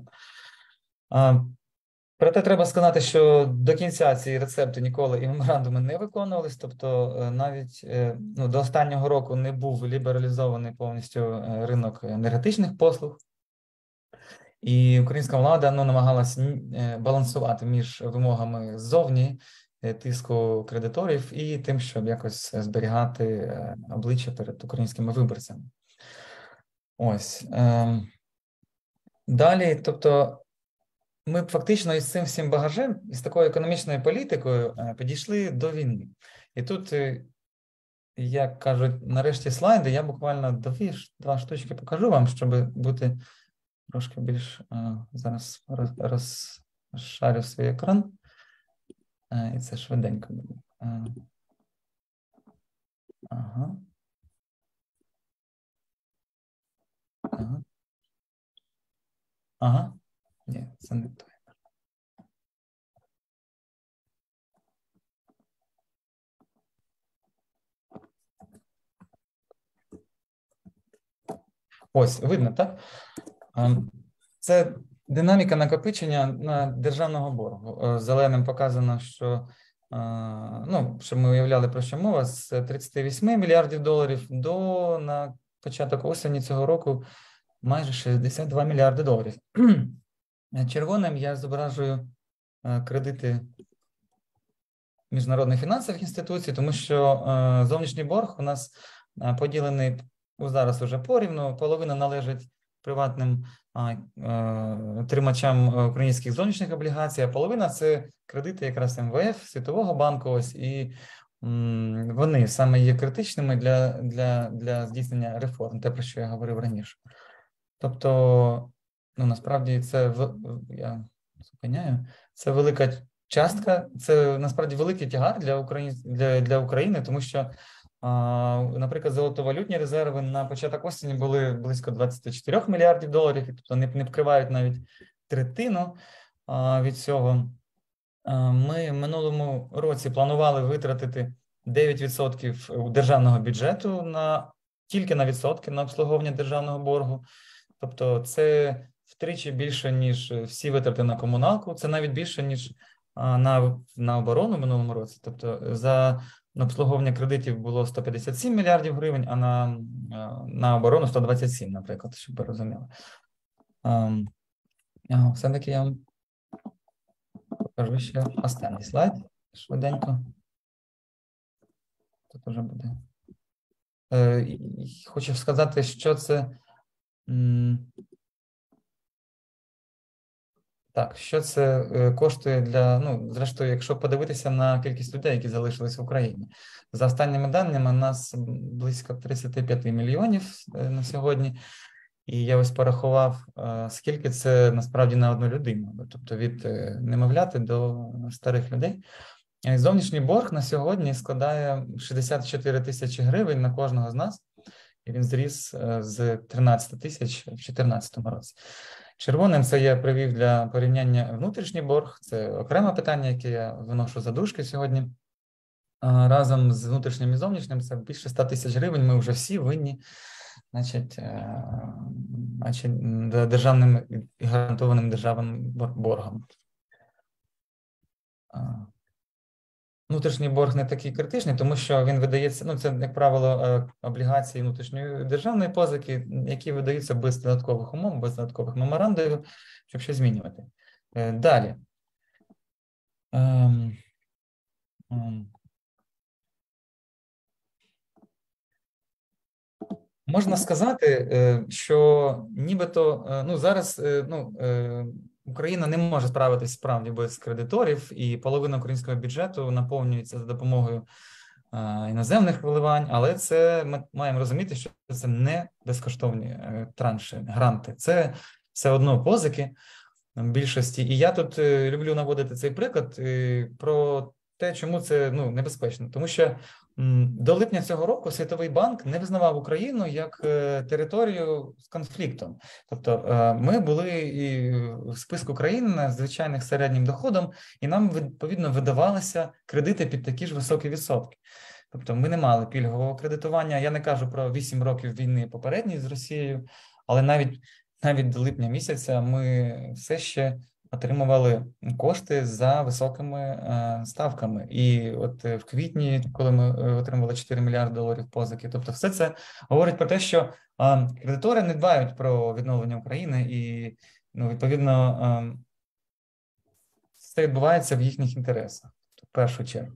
Проте треба сказати, що до кінця ці рецепти ніколи і меморандуми не виконувались, тобто навіть до останнього року не був лібералізований повністю ринок енергетичних послуг, і українська влада намагалася балансувати між вимогами ззовні, тиску кредиторів і тим, щоб якось зберігати обличчя перед українськими виборцями. Ось. Далі, тобто, ми фактично із цим всім багажем, із такою економічною політикою підійшли до війни. І тут, як кажуть, нарешті слайди, я буквально два штучки покажу вам, щоб бути трошки більш... Зараз розшарю свій екран. І це швиденько буде. Ага. Ага. Ага. Ні, це не той. Ось, видно, так? Це динаміка накопичення на державного боргу. Зеленим показано, що, ну, щоб ми уявляли, про що мова, з 38 мільярдів доларів до, на початок осені цього року, майже 62 мільярди доларів. Червоним я зображую кредити міжнародних фінансових інституцій, тому що зовнішній борг у нас поділений зараз уже порівну, половина належить приватним тримачам українських зовнішніх облігацій, а половина – це кредити якраз МВФ, Світового банку, ось, і вони саме є критичними для здійснення реформ, те, про що я говорив раніше. Тобто, ну, насправді, я зупиняю, це велика частка, це насправді великий тягар для України, тому що, наприклад, золотовалютні резерви на початок осені були близько 24 мільярдів доларів, тобто не вкривають навіть третину від цього. Ми в минулому році планували витратити 9% державного бюджету тільки на відсотки на обслуговування державного боргу. Тобто це втричі більше, ніж всі витрати на комуналку, це навіть більше, ніж на оборону в минулому році. Тобто за обслуговування кредитів було 157 мільярдів гривень, а на оборону 127, наприклад, щоб ви розуміли. Все-таки я вам покажу ще останній слайд, швиденько. Тут вже буде. Хочу сказати, що це... Так, що це коштує зрештою, якщо подивитися на кількість людей, які залишились в Україні. За останніми даними, у нас близько 35 мільйонів на сьогодні, і я ось порахував, скільки це насправді на одну людину, тобто від немовляти до старих людей. Зовнішній борг на сьогодні складає 64 тисячі гривень на кожного з нас, і він зріс з 13 тисяч в 2014 році. Червоним це я привів для порівняння внутрішній борг, це окреме питання, яке я виношу за дужки сьогодні. Разом з внутрішнім і зовнішнім це більше 100 тисяч гривень, ми вже всі винні, значить державним і гарантованим державним боргом. Внутрішній борг не такий критичний, тому що він видається, це, як правило, облігації внутрішньої державної позики, які видаються без додаткових умов, без додаткових меморандумів, щоб щось змінювати. Далі. Можна сказати, що нібито, зараз, Україна не може справитись справді без кредиторів, і половина українського бюджету наповнюється за допомогою іноземних вливань, але це ми маємо розуміти, що це не безкоштовні транші, гранти. Це все одно позики в більшості. І я тут люблю наводити цей приклад про те, чому це небезпечно. Тому що до липня цього року Світовий банк не визнавав Україну як територію з конфліктом. Тобто ми були і в списку країн з звичайних середнім доходом, і нам, відповідно, видавалися кредити під такі ж високі відсотки. Тобто ми не мали пільгового кредитування. Я не кажу про 8 років війни попередньої з Росією, але навіть до липня місяця ми все ще отримували кошти за високими ставками. І от в квітні, коли ми отримували 4 мільярди доларів позики, тобто все це говорить про те, що кредитори не дбають про відновлення України і, відповідно, це відбувається в їхніх інтересах, в першу чергу.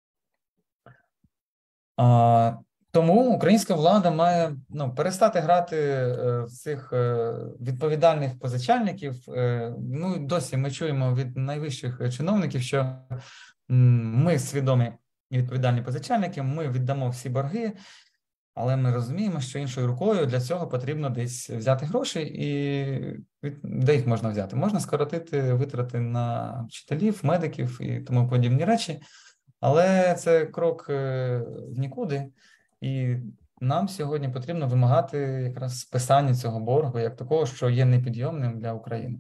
Тому українська влада має перестати грати в цих відповідальних позичальників. Досі ми чуємо від найвищих чиновників, що ми свідомі і відповідальні позичальники, ми віддамо всі борги, але ми розуміємо, що іншою рукою для цього потрібно десь взяти гроші, і де їх можна взяти? Можна скоротити витрати на вчителів, медиків і тому подібні речі, але це крок в нікуди. І нам сьогодні потрібно вимагати якраз списання цього боргу як такого, що є непідйомним для України.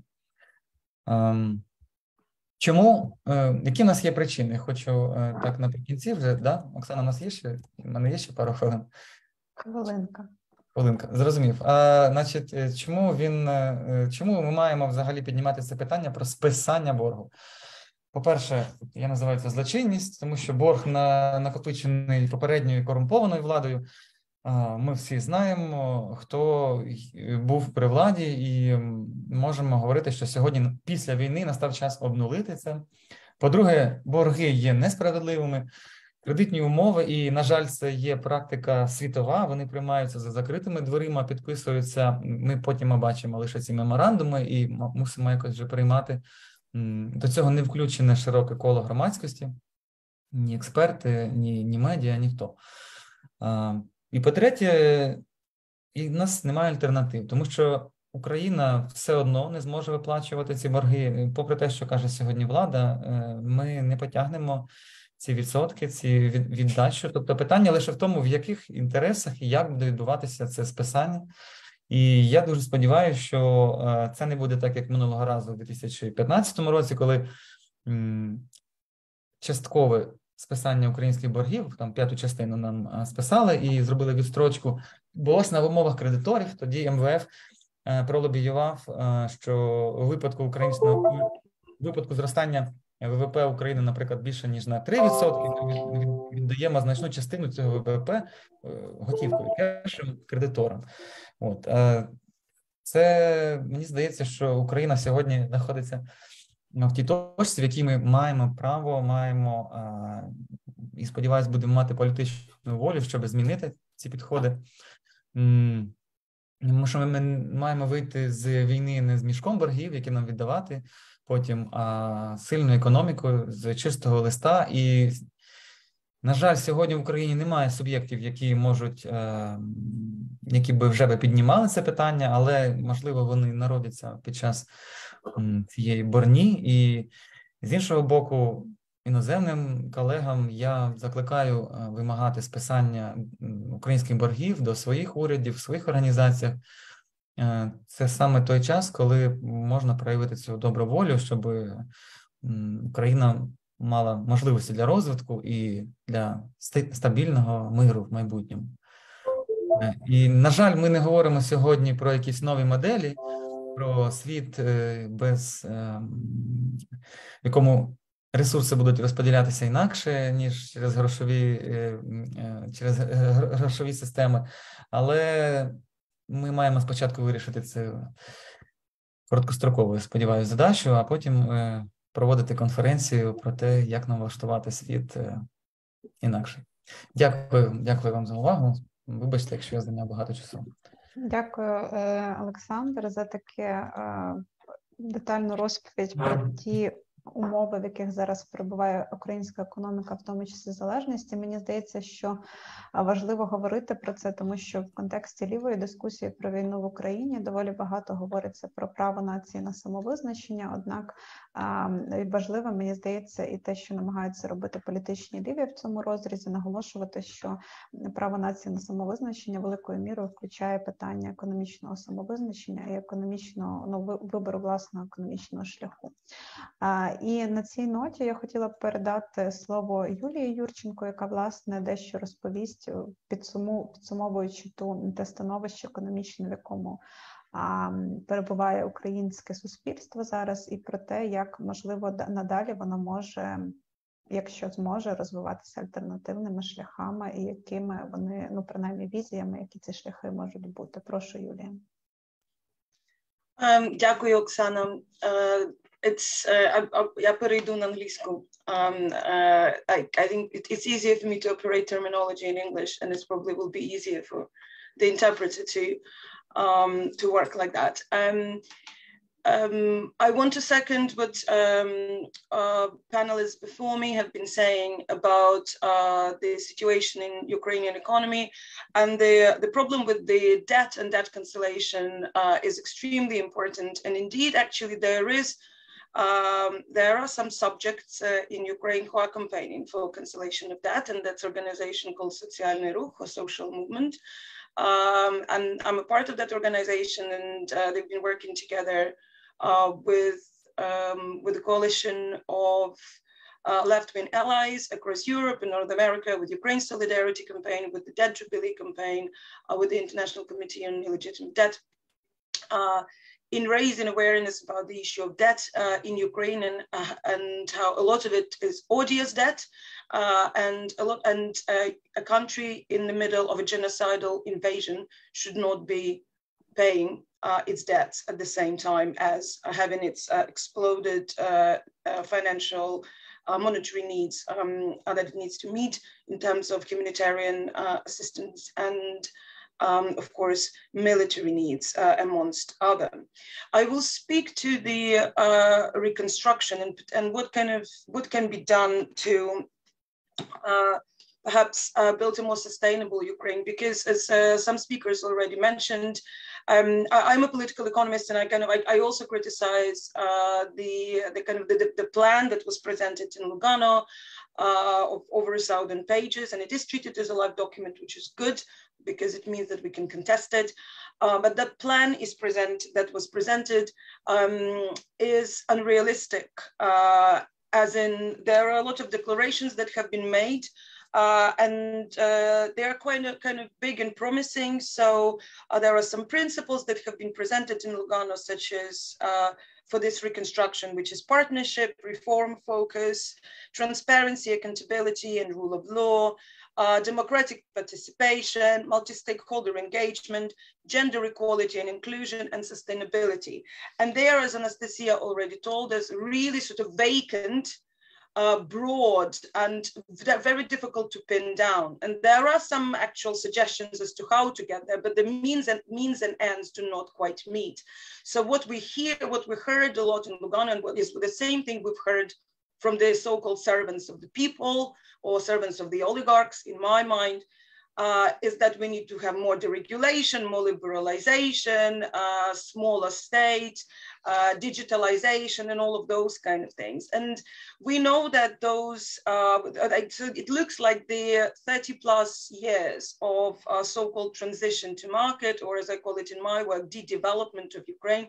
Чому? Які в нас є причини? Хочу так наприкінці вже, да? Оксана, у нас є ще? У мене є ще пару хвилин? Хвилинка, зрозумів. Значить, чому ми маємо взагалі піднімати це питання про списання боргу? По-перше, я називаю це злочинність, тому що борг накопичений попередньою корумпованою владою. Ми всі знаємо, хто був при владі, і можемо говорити, що сьогодні після війни настав час обнулити це. По-друге, борги є несправедливими, кредитні умови, і, на жаль, це є практика світова, вони приймаються за закритими дверима, підписуються, ми потім бачимо лише ці меморандуми і мусимо якось вже приймати. До цього не включене широке коло громадськості, ні експерти, ні медіа, ніхто. І по-третє, і в нас немає альтернатив, тому що Україна все одно не зможе виплачувати ці борги. Попри те, що каже сьогодні влада, ми не потягнемо ці відсотки, ці віддачу. Тобто питання лише в тому, в яких інтересах і як буде відбуватися це списання. І я дуже сподіваюся, що це не буде так, як минулого разу у 2015 році, коли часткове списання українських боргів, там 5-ту частину нам списали і зробили відстрочку, було на умовах кредиторів. Тоді МВФ пролобіював, що у випадку зростання ВВП України, наприклад, більше ніж на 3%, ми віддаємо значну частину цього ВВП готівкою, кешем кредиторам. От. Це, мені здається, що Україна сьогодні знаходиться в тій точці, в якій ми маємо право, і, сподіваюся, будемо мати політичну волю, щоб змінити ці підходи. Тому що ми маємо вийти з війни не з мішком боргів, які нам віддавати потім, а сильною економікою, з чистого листа. І, на жаль, сьогодні в Україні немає суб'єктів, які би вже піднімали це питання, але, можливо, вони народяться під час цієї борні. І, з іншого боку, іноземним колегам я закликаю вимагати списання українських боргів до своїх урядів, своїх організаціях. Це саме той час, коли можна проявити цю добру волю, щоб Україна мала можливості для розвитку і для стабільного миру в майбутньому. І, на жаль, ми не говоримо сьогодні про якісь нові моделі, про світ, в якому ресурси будуть розподілятися інакше, ніж через грошові системи. Але ми маємо спочатку вирішити це короткостроковою, сподіваюся, задачу, а потім проводити конференцію про те, як нам влаштувати світ інакше. Дякую вам за увагу. Вибачте, якщо я зайняв багато часу. Дякую, Олександр, за таке детальну розповідь про ті умови, в яких зараз перебуває українська економіка, в тому числі залежності. Мені здається, що важливо говорити про це, тому що в контексті лівої дискусії про війну в Україні доволі багато говориться про право нації на самовизначення, однак важливо, мені здається, і те, що намагаються робити політичні ліві в цьому розрізі, наголошувати, що право нації на самовизначення великою мірою включає питання економічного самовизначення і вибору власного економічного шляху. І на цій ноті я хотіла б передати слово Юлії Юрченко, яка, власне, дещо розповість, підсумовуючи те становище економічне, в якому перебуває українське суспільство зараз, і про те, як, можливо, надалі воно може, якщо зможе, розвиватися альтернативними шляхами, і якими вони, принаймні, візіями, які ці шляхи можуть бути. Прошу, Юлія. Дякую, Оксана. Я перейду на англійську. I think it's easier for me to operate terminology in English, and it probably will be easier for the interpreter to work like that. I want to second what panelists before me have been saying about the situation in Ukrainian economy, and the problem with the debt and debt cancellation is extremely important. And indeed, actually, there is There are some subjects in Ukraine who are campaigning for cancellation of debt, and that's an organization called Socialny Ruch, or Social Movement. And I'm a part of that organization, and they've been working together with a coalition of left-wing allies across Europe and North America, with Ukraine Solidarity Campaign, with the Debt Jubilee Campaign, with the International Committee on Illegitimate Debt, in raising awareness about the issue of debt in Ukraine, and how a lot of it is odious debt, and a country in the middle of a genocidal invasion should not be paying its debts at the same time as having its exploded financial monetary needs that it needs to meet in terms of humanitarian assistance and of course, military needs, amongst other. I will speak to the reconstruction and what can be done to perhaps build a more sustainable Ukraine, because as some speakers already mentioned, I'm a political economist, and I also criticize the plan that was presented in Lugano of over 1,000 pages, and it is treated as a live document, which is good, because it means that we can contest it. But that plan that was presented is unrealistic, as in there are a lot of declarations that have been made, and they're kind of big and promising. So there are some principles that have been presented in Lugano, such as for this reconstruction, which is partnership, reform focus, transparency, accountability, and rule of law, democratic participation, multi-stakeholder engagement, gender equality and inclusion, and sustainability. And there, as Anastasia already told us, really sort of vacant, broad, and very difficult to pin down. And there are some actual suggestions as to how to get there, but the means and ends do not quite meet. So what we heard a lot in Lugano, and what is the same thing we've heard from the so-called servants of the people or servants of the oligarchs, in my mind, is that we need to have more deregulation, more liberalization, smaller state, digitalization, and all of those kind of things. And we know that those, so it looks like the 30 plus years of so-called transition to market, or as I call it in my work, de-development of Ukraine,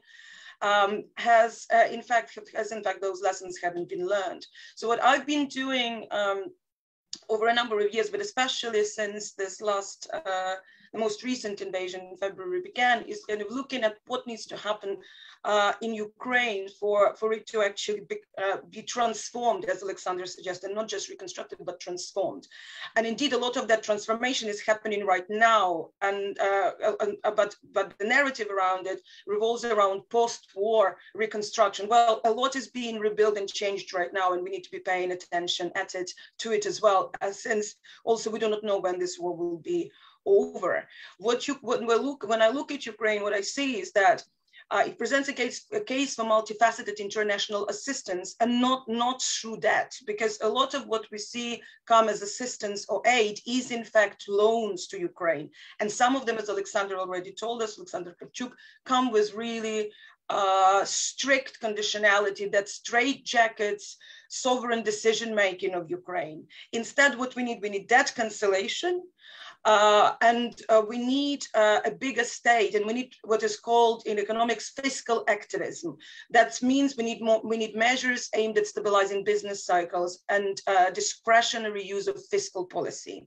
has in fact those lessons haven't been learned. So what I've been doing over a number of years, but especially since this last, the most recent invasion in February began, is kind of looking at what needs to happen in Ukraine for it to actually be transformed, as Alexander suggested, not just reconstructed, but transformed. And indeed, a lot of that transformation is happening right now. And but the narrative around it revolves around post-war reconstruction. Well, a lot is being rebuilt and changed right now, and we need to be paying attention to it as well, since also we do not know when this war will be over. When I look at Ukraine, what I see is that it presents a case for multifaceted international assistance, and not through debt, because a lot of what we see come as assistance or aid is in fact loans to Ukraine. And some of them, as Alexander already told us, Alexander Kravchuk, come with really strict conditionality that straitjackets sovereign decision-making of Ukraine. Instead, what we need debt cancellation, and we need a bigger state, and we need what is called in economics fiscal activism. That means we need measures aimed at stabilizing business cycles and discretionary use of fiscal policy.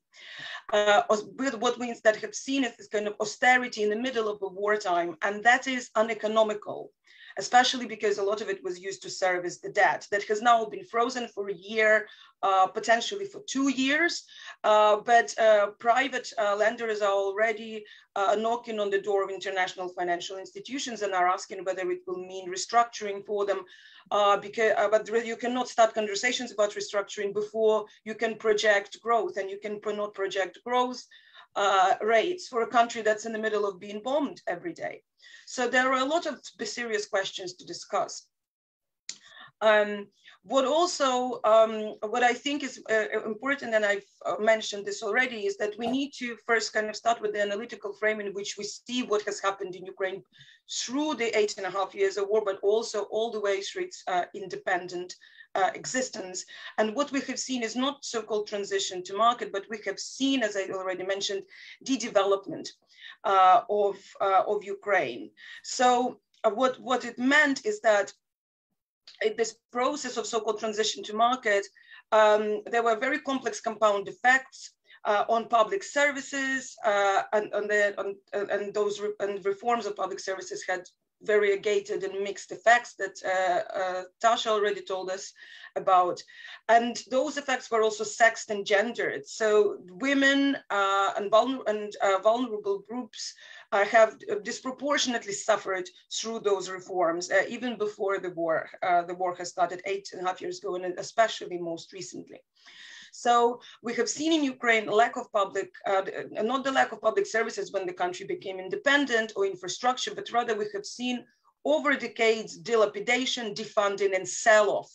What means that have seen is this kind of austerity in the middle of a wartime, and that is uneconomical, especially because a lot of it was used to service the debt that has now been frozen for a year, potentially for 2 years. But private lenders are already knocking on the door of international financial institutions and are asking whether it will mean restructuring for them. But you cannot start conversations about restructuring before you can project growth, and you cannot project growth rates for a country that's in the middle of being bombed every day. So there are a lot of serious questions to discuss. What also, what I think is important, and I've mentioned this already, is that we need to first kind of start with the analytical frame in which we see what has happened in Ukraine through the 8.5 years of war, but also all the way through its independent existence. And what we have seen is not so-called transition to market, but we have seen, as I already mentioned, the development of Ukraine. So what it meant is that in this process of so-called transition to market, there were very complex compound effects on public services, and those reforms of public services had variegated and mixed effects that Tasha already told us about. And those effects were also sexed and gendered. So women and vulnerable groups have disproportionately suffered through those reforms, even before the war. The war has started 8.5 years ago, and especially most recently. So we have seen in Ukraine a lack of public, not the lack of public services when the country became independent or infrastructure, but rather we have seen over decades dilapidation, defunding, and sell-off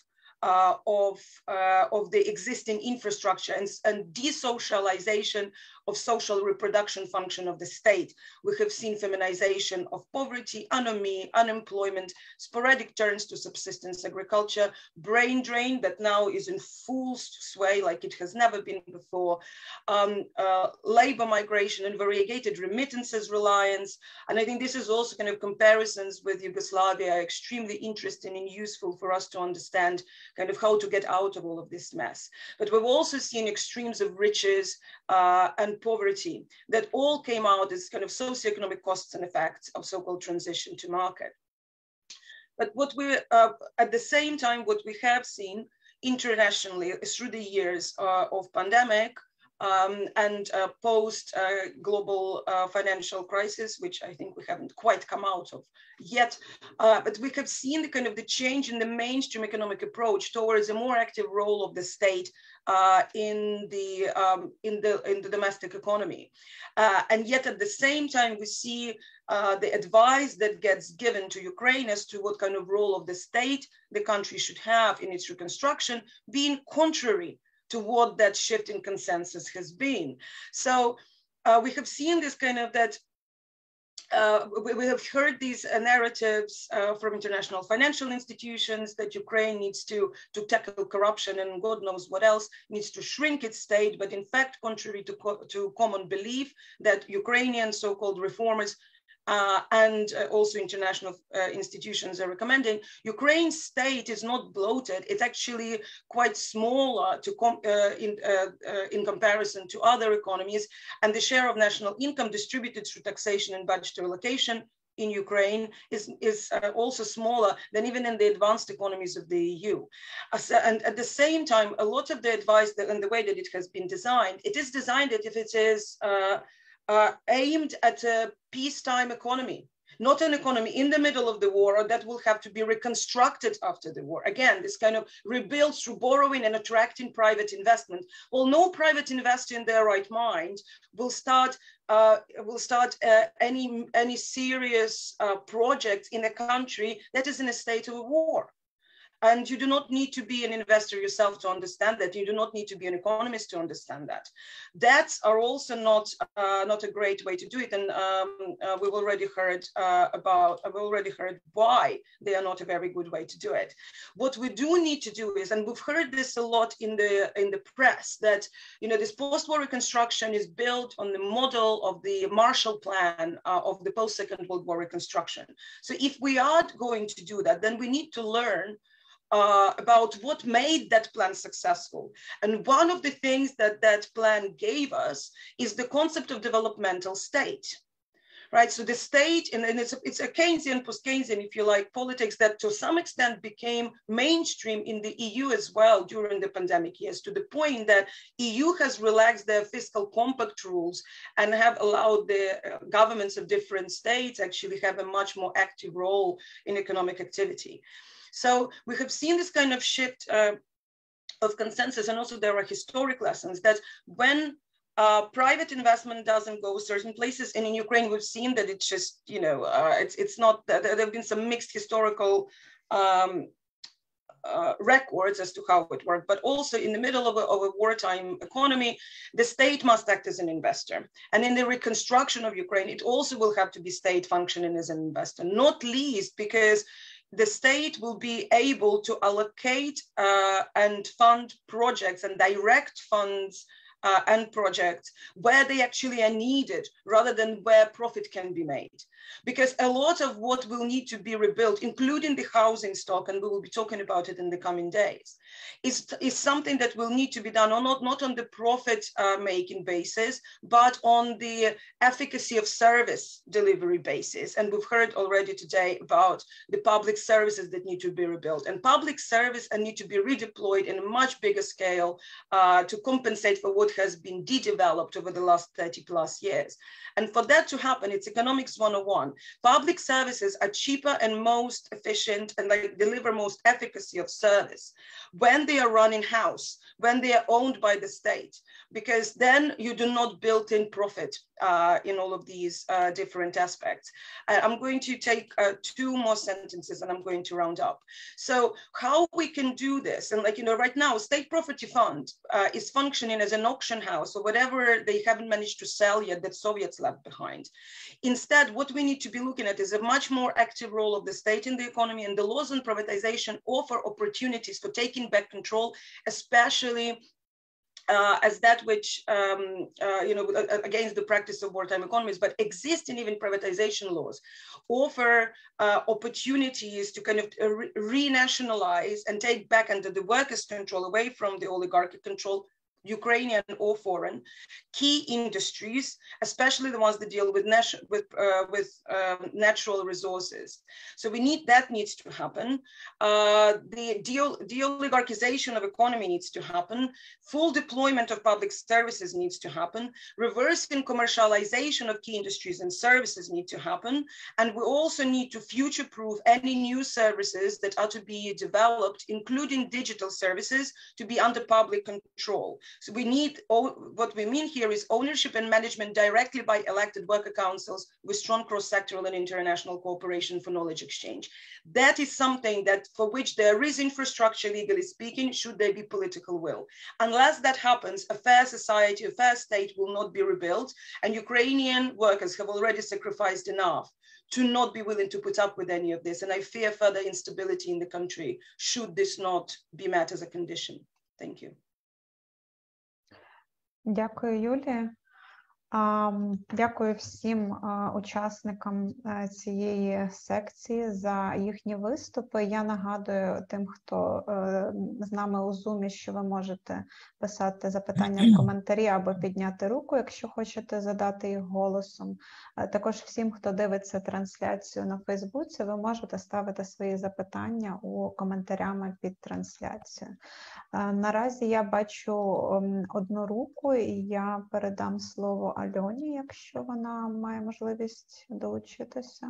of the existing infrastructure and desocialization of social reproduction function of the state. We have seen feminization of poverty, anomie, unemployment, sporadic turns to subsistence agriculture, brain drain that now is in full sway like it has never been before, labor migration and variegated remittances reliance. And I think this is also kind of comparisons with Yugoslavia are extremely interesting and useful for us to understand kind of how to get out of all of this mess. But we've also seen extremes of riches and poverty that all came out as kind of socioeconomic costs and effects of so-called transition to market. But what we, at the same time, what we have seen internationally through the years of pandemic and post global financial crisis, which I think we haven't quite come out of yet, but we have seen the kind of the change in the mainstream economic approach towards a more active role of the state in the domestic economy, and yet at the same time we see the advice that gets given to Ukraine as to what kind of role of the state the country should have in its reconstruction being contrary to what that shift in consensus has been. So we have seen this kind of that, we have heard these narratives from international financial institutions that Ukraine needs to tackle corruption and God knows what else, needs to shrink its state. But in fact, contrary to common belief that Ukrainian so-called reformers and also international institutions are recommending, Ukraine's state is not bloated. It's actually quite small in comparison to other economies. And the share of national income distributed through taxation and budgetary allocation in Ukraine is also smaller than even in the advanced economies of the EU. And at the same time, a lot of the advice and the way that it has been designed, it is designed that if it is aimed at a peacetime economy, not an economy in the middle of the war or that will have to be reconstructed after the war. Again, this kind of rebuild through borrowing and attracting private investment. Well, no private investor in their right mind will start any serious project in a country that is in a state of war. And you do not need to be an investor yourself to understand that. You do not need to be an economist to understand that. Debts are also not a great way to do it. And we've already heard why they are not a very good way to do it. What we do need to do is, and we've heard this a lot in the press, that this post-war reconstruction is built on the model of the Marshall Plan of the post-Second World War reconstruction. So if we are going to do that, then we need to learn about what made that plan successful. And one of the things that plan gave us is the concept of developmental state, right? So the state, and it's a Keynesian, post-Keynesian, if you like, politics that to some extent became mainstream in the EU as well during the pandemic years, to the point that EU has relaxed their fiscal compact rules and have allowed the governments of different states actually have a much more active role in economic activity. So we have seen this kind of shift of consensus, and also there are historic lessons that when private investment doesn't go certain places, and in Ukraine we've seen that it's just, it's not, there have been some mixed historical records as to how it worked, but also in the middle of a wartime economy, the state must act as an investor. And in the reconstruction of Ukraine, it also will have to be state functioning as an investor, not least because the state will be able to allocate and fund projects and direct funds and projects where they actually are needed rather than where profit can be made. Because a lot of what will need to be rebuilt, including the housing stock, and we will be talking about it in the coming days, is something that will need to be done not on the profit making basis, but on the efficacy of service delivery basis. And we've heard already today about the public services that need to be rebuilt, and public service need to be redeployed in a much bigger scale to compensate for what has been de-developed over the last 30 plus years. And for that to happen, it's economics 101. Public services are cheaper and most efficient and like deliver most efficacy of service when they are run in-house, when they are owned by the state, because then you do not build in profit in all of these different aspects. I'm going to take 2 more sentences and I'm going to round up. So how we can do this, and right now, State Property Fund is functioning as an auction house or whatever they haven't managed to sell yet that Soviets left behind. Instead, what we need to be looking at is a much more active role of the state in the economy, and the laws on privatization offer opportunities for taking back control, especially as that which, against the practice of wartime economies, but existing even privatization laws offer opportunities to kind of renationalize and take back under the workers' control, away from the oligarchic control, Ukrainian or foreign, key industries, especially the ones that deal with natural resources. So that needs to happen. The de-oligarchization of economy needs to happen. Full deployment of public services needs to happen. Reversing commercialization of key industries and services need to happen. And we also need to future-proof any new services that are to be developed, including digital services, to be under public control. So we need, what we mean here is ownership and management directly by elected worker councils with strong cross-sectoral and international cooperation for knowledge exchange. That is something that for which there is infrastructure, legally speaking, should there be political will. Unless that happens, a fair society, a fair state will not be rebuilt, and Ukrainian workers have already sacrificed enough to not be willing to put up with any of this. And I fear further instability in the country should this not be met as a condition. Thank you. Дякую, Юлія. Дякую всім учасникам цієї секції за їхні виступи. Я нагадую тим, хто з нами у Zoom, що ви можете писати запитання в коментарі або підняти руку, якщо хочете задати їх голосом. Також всім, хто дивиться трансляцію на Фейсбуці, ви можете ставити свої запитання у коментарями під трансляцією. Наразі я бачу одну руку, і я передам слово Альоні, якщо вона має можливість долучитися.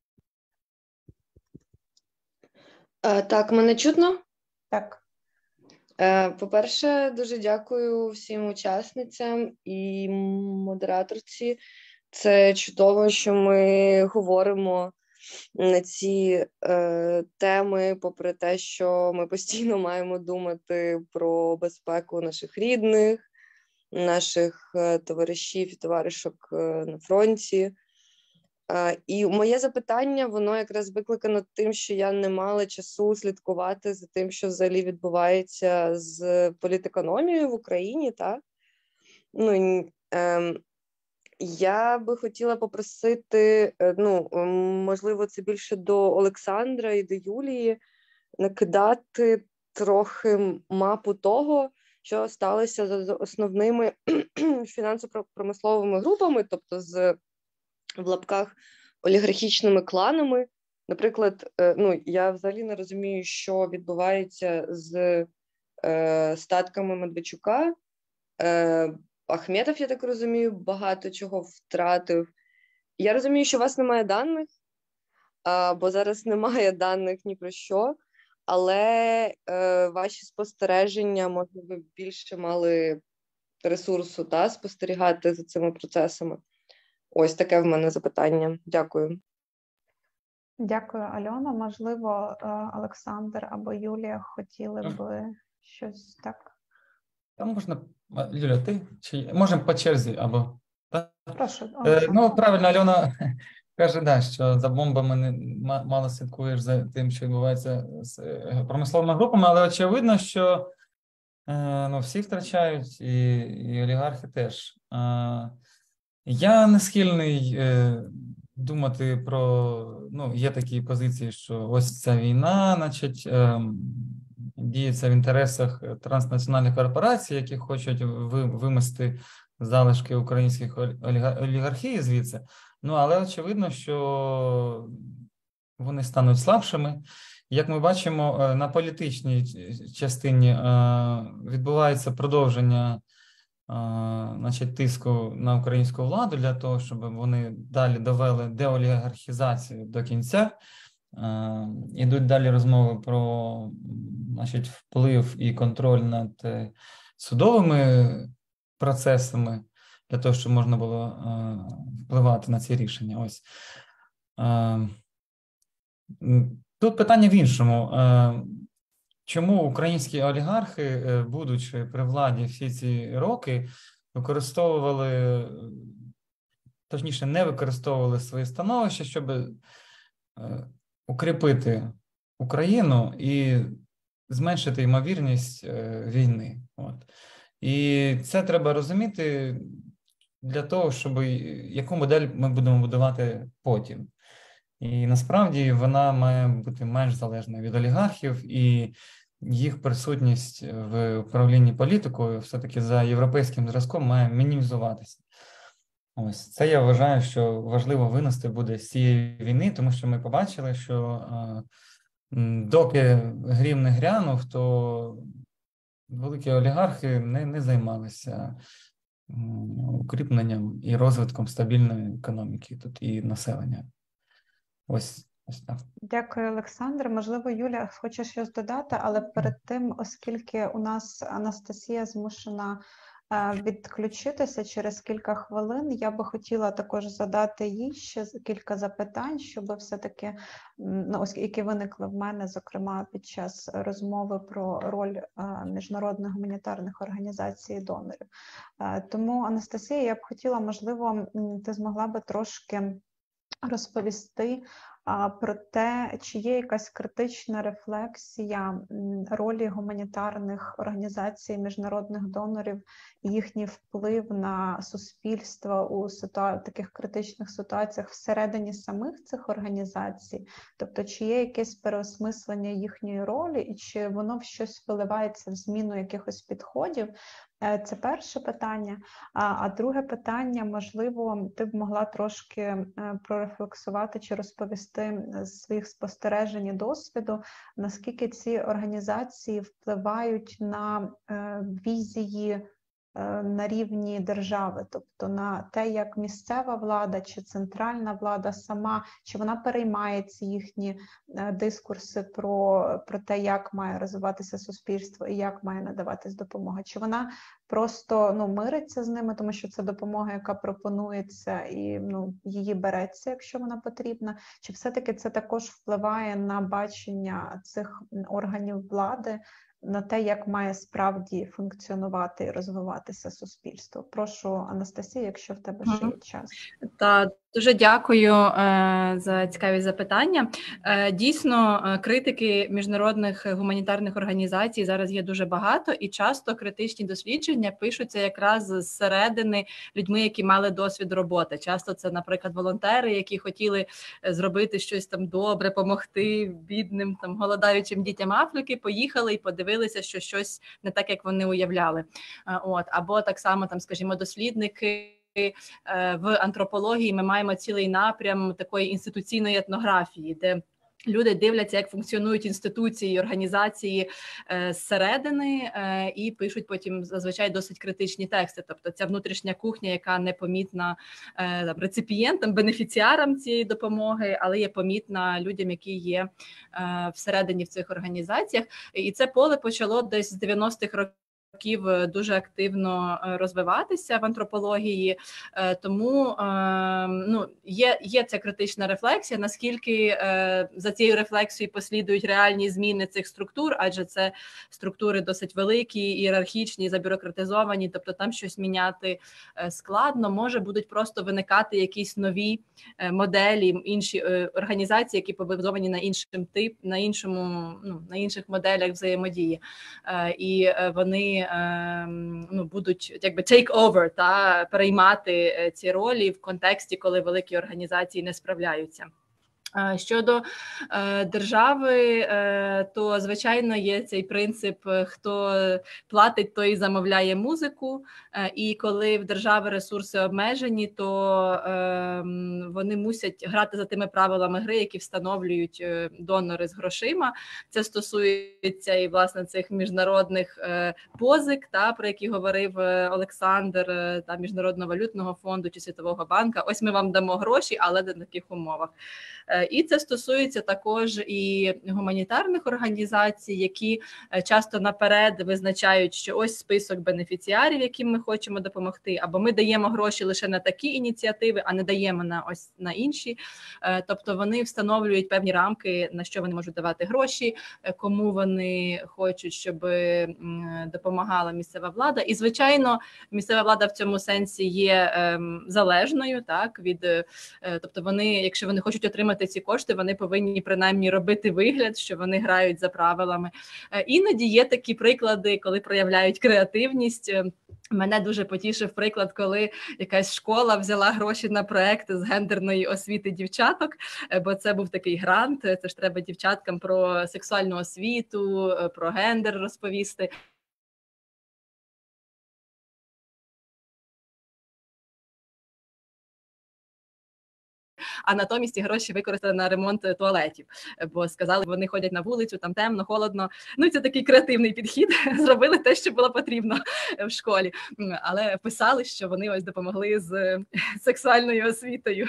Так, мене чутно? Так. По-перше, дуже дякую всім учасницям і модераторці. Це чудово, що ми говоримо на ці теми, попри те, що ми постійно маємо думати про безпеку наших рідних, наших товаришів і товаришок на фронті. І моє запитання, воно якраз викликано тим, що я не мала часу слідкувати за тим, що взагалі відбувається з політекономією в Україні, так? Я би хотіла попросити, можливо, це більше до Олександра і до Юлії, накидати трохи мапу того, що сталося з основними фінансово-промисловими групами, тобто з, в лапках, олігархічними кланами. Наприклад, я взагалі не розумію, що відбувається з статками Медведчука. Ахметов, я так розумію, багато чого втратив. Я розумію, що у вас немає даних, бо зараз немає даних ні про що, але ваші спостереження, може, ви більше мали ресурсу спостерігати за цими процесами. Ось таке в мене запитання. Дякую. Дякую, Альона. Можливо, Олександр або Юлія хотіли б щось так? Там можна, Юля, ти? Чи можемо по черзі або... Прошу, Ну, правильно, Альона каже, да, що за бомбами мало слідкуєш за тим, що відбувається з промисловими групами, але очевидно, що всі втрачають, і олігархи теж. Я не схильний думати про, є такі позиції, що ось ця війна, значить, діється в інтересах транснаціональних корпорацій, які хочуть вимести залишки українських олігархії звідси. Але очевидно, що вони стануть слабшими. Як ми бачимо, на політичній частині відбувається продовження тиску на українську владу для того, щоб вони далі довели деолігархізацію до кінця. Ідуть далі розмови про вплив і контроль над судовими процесами для того, щоб можна було впливати на ці рішення. Ось. Тут питання в іншому. Чому українські олігархи, будучи при владі всі ці роки, не використовували свої становища, щоб укріпити Україну і зменшити ймовірність війни. І це треба розуміти для того, щоб яку модель ми будемо будувати потім. І насправді вона має бути менш залежною від олігархів, і їх присутність в управлінні політикою все-таки за європейським зразком має мінімізуватися. Ось це я вважаю, що важливо винести буде з цієї війни, тому що ми побачили, що доки грім не грянув, то великі олігархи не займалися укріпленням і розвитком стабільної економіки тут і населення. Ось так. Дякую, Олександр. Можливо, Юля, хоче щось додати, але перед тим, оскільки у нас Анастасія змушена відключитися через кілька хвилин, я би хотіла також задати їй ще кілька запитань, щоб все-таки, які виникли в мене, зокрема, під час розмови про роль міжнародних гуманітарних організацій і донорів. Тому, Анастасія, я б хотіла, можливо, ти змогла би трошки розповісти про те, чи є якась критична рефлексія ролі гуманітарних організацій, міжнародних донорів, їхній вплив на суспільство у таких критичних ситуаціях всередині самих цих організацій, тобто чи є якесь переосмислення їхньої ролі і чи воно в щось виливається в зміну якихось підходів. Це перше питання. А друге питання, можливо, ти б могла трошки прорефлексувати чи розповісти з своїх спостережень і досвіду, наскільки ці організації впливають на візії на рівні держави, тобто на те, як місцева влада чи центральна влада сама, чи вона переймає ці їхні дискурси про те, як має розвиватися суспільство і як має надаватись допомога, чи вона просто мириться з ними, тому що це допомога, яка пропонується, і її береться, якщо вона потрібна, чи все-таки це також впливає на бачення цих органів влади, на те, як має справді функціонувати і розвиватися суспільство. Прошу, Анастасія, якщо в тебе ще є час. Так, дуже дякую за цікаві запитання. Дійсно, критики міжнародних гуманітарних організацій зараз є дуже багато, і часто критичні дослідження пишуться якраз зсередини людьми, які мали досвід роботи. Часто це, наприклад, волонтери, які хотіли зробити щось там добре, допомогти бідним, голодаючим дітям Африки, поїхали і подивилися, що щось не так, як вони уявляли. Або так само, скажімо, дослідники в антропології ми маємо цілий напрям такої інституційної етнографії, де люди дивляться, як функціонують інституції і організації зсередини і пишуть потім зазвичай досить критичні тексти. Тобто ця внутрішня кухня, яка не помітна реципієнтам, бенефіціарам цієї допомоги, але є помітна людям, які є всередині в цих організаціях. І це поле почало десь з 90-х років дуже активно розвиватися в антропології, тому є ця критична рефлексія, наскільки за цією рефлексією послідують реальні зміни цих структур, адже це структури досить великі, ієрархічні, забюрократизовані, тобто там щось міняти складно, може будуть просто виникати якісь нові моделі, інші організації, які побудовані на інших моделях взаємодії, і вони будуть якби take over, переймати ці ролі в контексті, коли великі організації не справляються. Щодо держави, то, звичайно, є цей принцип, хто платить, той і замовляє музику, і коли в держави ресурси обмежені, то вони мусять грати за тими правилами гри, які встановлюють донори з грошима. Це стосується і, власне, цих міжнародних позик, про які говорив Олександр, Міжнародного валютного фонду чи Світового банку. Ось ми вам дамо гроші, але на таких умовах. І це стосується також і гуманітарних організацій, які часто наперед визначають, що ось список бенефіціарів, яким ми хочемо допомогти, або ми даємо гроші лише на такі ініціативи, а не даємо на інші. Тобто вони встановлюють певні рамки, на що вони можуть давати гроші, кому вони хочуть, щоб допомагала місцева влада. І, звичайно, місцева влада в цьому сенсі є залежною, тобто вони, якщо вони хочуть отримати ці кошти, вони повинні принаймні робити вигляд, що вони грають за правилами. Іноді є такі приклади, коли проявляють креативність. Мене дуже потішив приклад, коли якась школа взяла гроші на проект з гендерної освіти дівчаток, бо це був такий грант, це ж треба дівчаткам про сексуальну освіту, про гендер розповісти. А натомість ці гроші використали на ремонт туалетів, бо сказали, вони ходять на вулицю, там темно, холодно. Ну, це такий креативний підхід, зробили те, що було потрібно в школі, але писали, що вони ось допомогли з сексуальною освітою.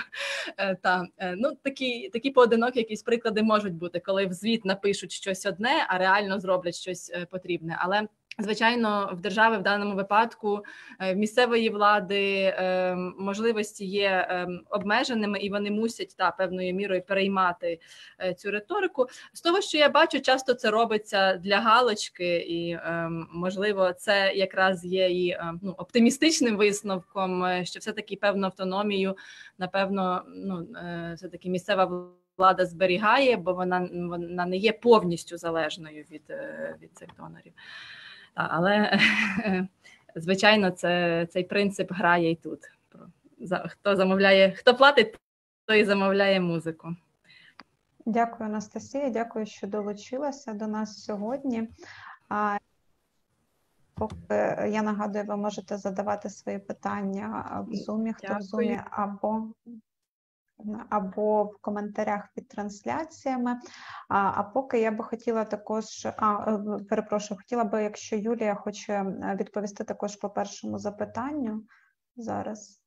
Такі поодинокі якісь приклади можуть бути, коли в звіт напишуть щось одне, а реально зроблять щось потрібне. Але звичайно, в держави в даному випадку, в місцевої влади можливості є обмеженими, і вони мусять певною мірою переймати цю риторику. З того, що я бачу, часто це робиться для галочки, і, можливо, це якраз є і оптимістичним висновком, що все-таки певну автономію, напевно, все-таки місцева влада зберігає, бо вона не є повністю залежною від цих донорів. Але, звичайно, цей принцип грає і тут. Хто платить, той і замовляє музику. Дякую, Анастасія, дякую, що долучилася до нас сьогодні. Я нагадую, ви можете задавати свої питання в Zoom, хто в Zoom, або в коментарях під трансляціями. А поки я би хотіла також, хотіла би, якщо Юлія хоче відповісти також по першому запитанню зараз.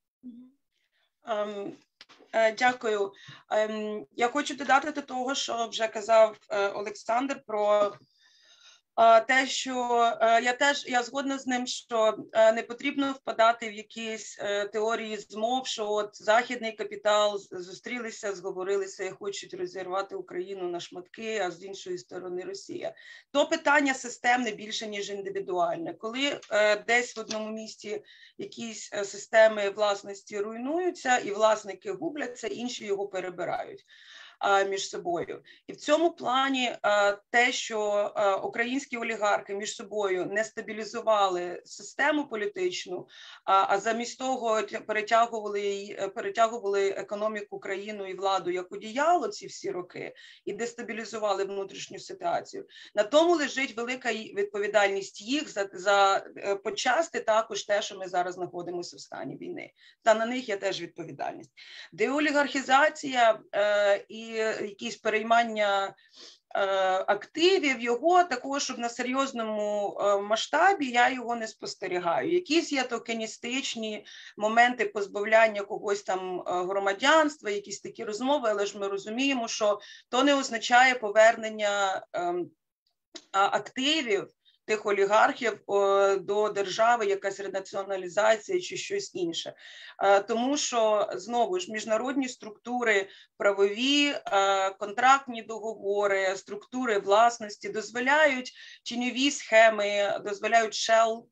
Дякую. Я хочу додати до того, що вже казав Олександр про те, що я згодна з ним, що не потрібно впадати в якісь теорії змов, що от західний капітал зустрілися, зговорилися і хочуть розірвати Україну на шматки, а з іншої сторони Росія. То питання системне більше, ніж індивідуальне. Коли десь в одному місті якісь системи власності руйнуються і власники губляться, інші його перебирають між собою. І в цьому плані те, що українські олігархи між собою не стабілізували систему політичну, а замість того перетягували економіку, країну і владу як одіяло ці всі роки і дестабілізували внутрішню ситуацію. На тому лежить велика відповідальність їх за почасти також те, що ми зараз знаходимося в стані війни. Та на них є теж відповідальність. Деолігархізація і якісь переймання активів, його також, щоб на серйозному масштабі, я його не спостерігаю. Якісь є токеністичні моменти позбавляння когось там громадянства, якісь такі розмови, але ж ми розуміємо, що то не означає повернення активів тих олігархів до держави, якась ренаціоналізація чи щось інше. Тому що, знову ж, міжнародні структури правові, контрактні договори, структури власності дозволяють тіньові схеми, дозволяють shell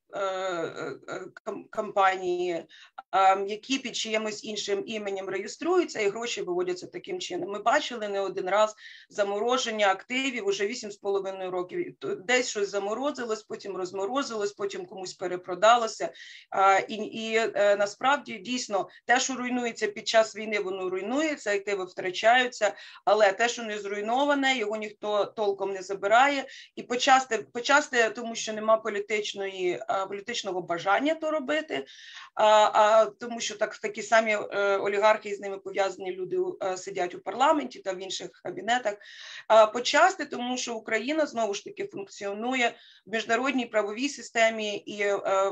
компанії, які під чиємусь іншим іменем реєструються і гроші виводяться таким чином. Ми бачили не один раз замороження активів уже 8,5 років. Десь щось заморозилось, потім розморозилось, потім комусь перепродалося. І насправді дійсно те, що руйнується під час війни, воно руйнується, активи втрачаються, але те, що не зруйноване, його ніхто толком не забирає. І почасти тому що нема політичного бажання то робити, тому що такі самі олігархи і з ними пов'язані люди сидять у парламенті та в інших кабінетах. Почасти тому, що Україна знову ж таки функціонує в міжнародній правовій системі і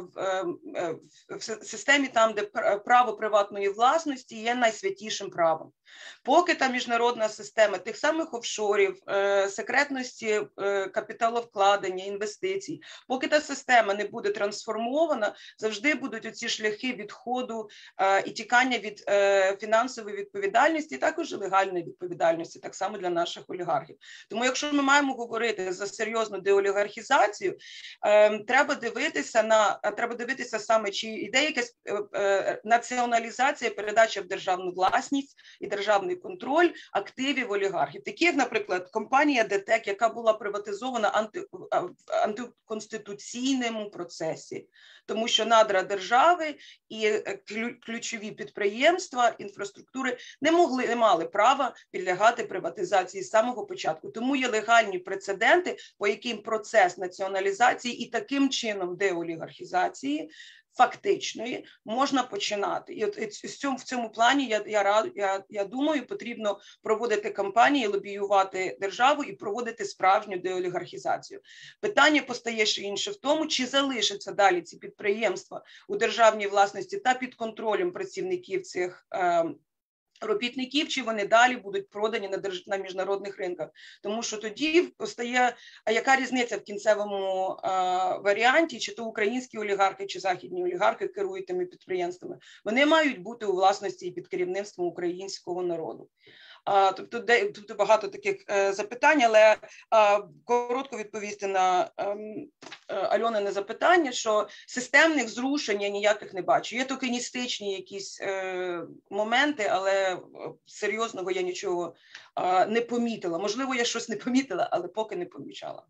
в системі там, де право приватної власності є найсвятішим правом. Поки та міжнародна система тих самих офшорів, секретності капіталовкладення, інвестицій, поки та система не буде трансформована, завжди будуть оці шляхи відходу і тікання від фінансової відповідальності, і також легальної відповідальності, так само для наших олігархів. Тому якщо ми маємо говорити за серйозну деолігархізацію, треба дивитися саме, чи йде якась націоналізація, передача в державну власність і державний контроль активів олігархів. Такі, як, наприклад, компанія ДТЕК, яка була приватизована в антиконституційному процесі, тому що надра держави і ключові підприємства, інфраструктури не мали права підлягати приватизації з самого початку. Тому є легальні прецеденти, по яким процес націоналізації і таким чином деолігархізації фактичної можна починати. І от в цьому плані я думаю, потрібно проводити кампанії, лобіювати державу і проводити справжню деолігархізацію. Питання постає ще інше в тому, чи залишаться далі ці підприємства у державній власності та під контролем працівників цих робітників, чи вони далі будуть продані на міжнародних ринках. Тому що тоді постає, а яка різниця в кінцевому варіанті, чи то українські олігархи, чи західні олігархи керують тими підприємствами. Вони мають бути у власності і під керівництвом українського народу. Тобто багато таких запитань, але коротко відповісти на Альонине запитання, що системних зрушень я ніяких не бачу. Є токеністичні якісь моменти, але серйозного я нічого не помітила. Можливо, я щось не помітила, але поки не помічала.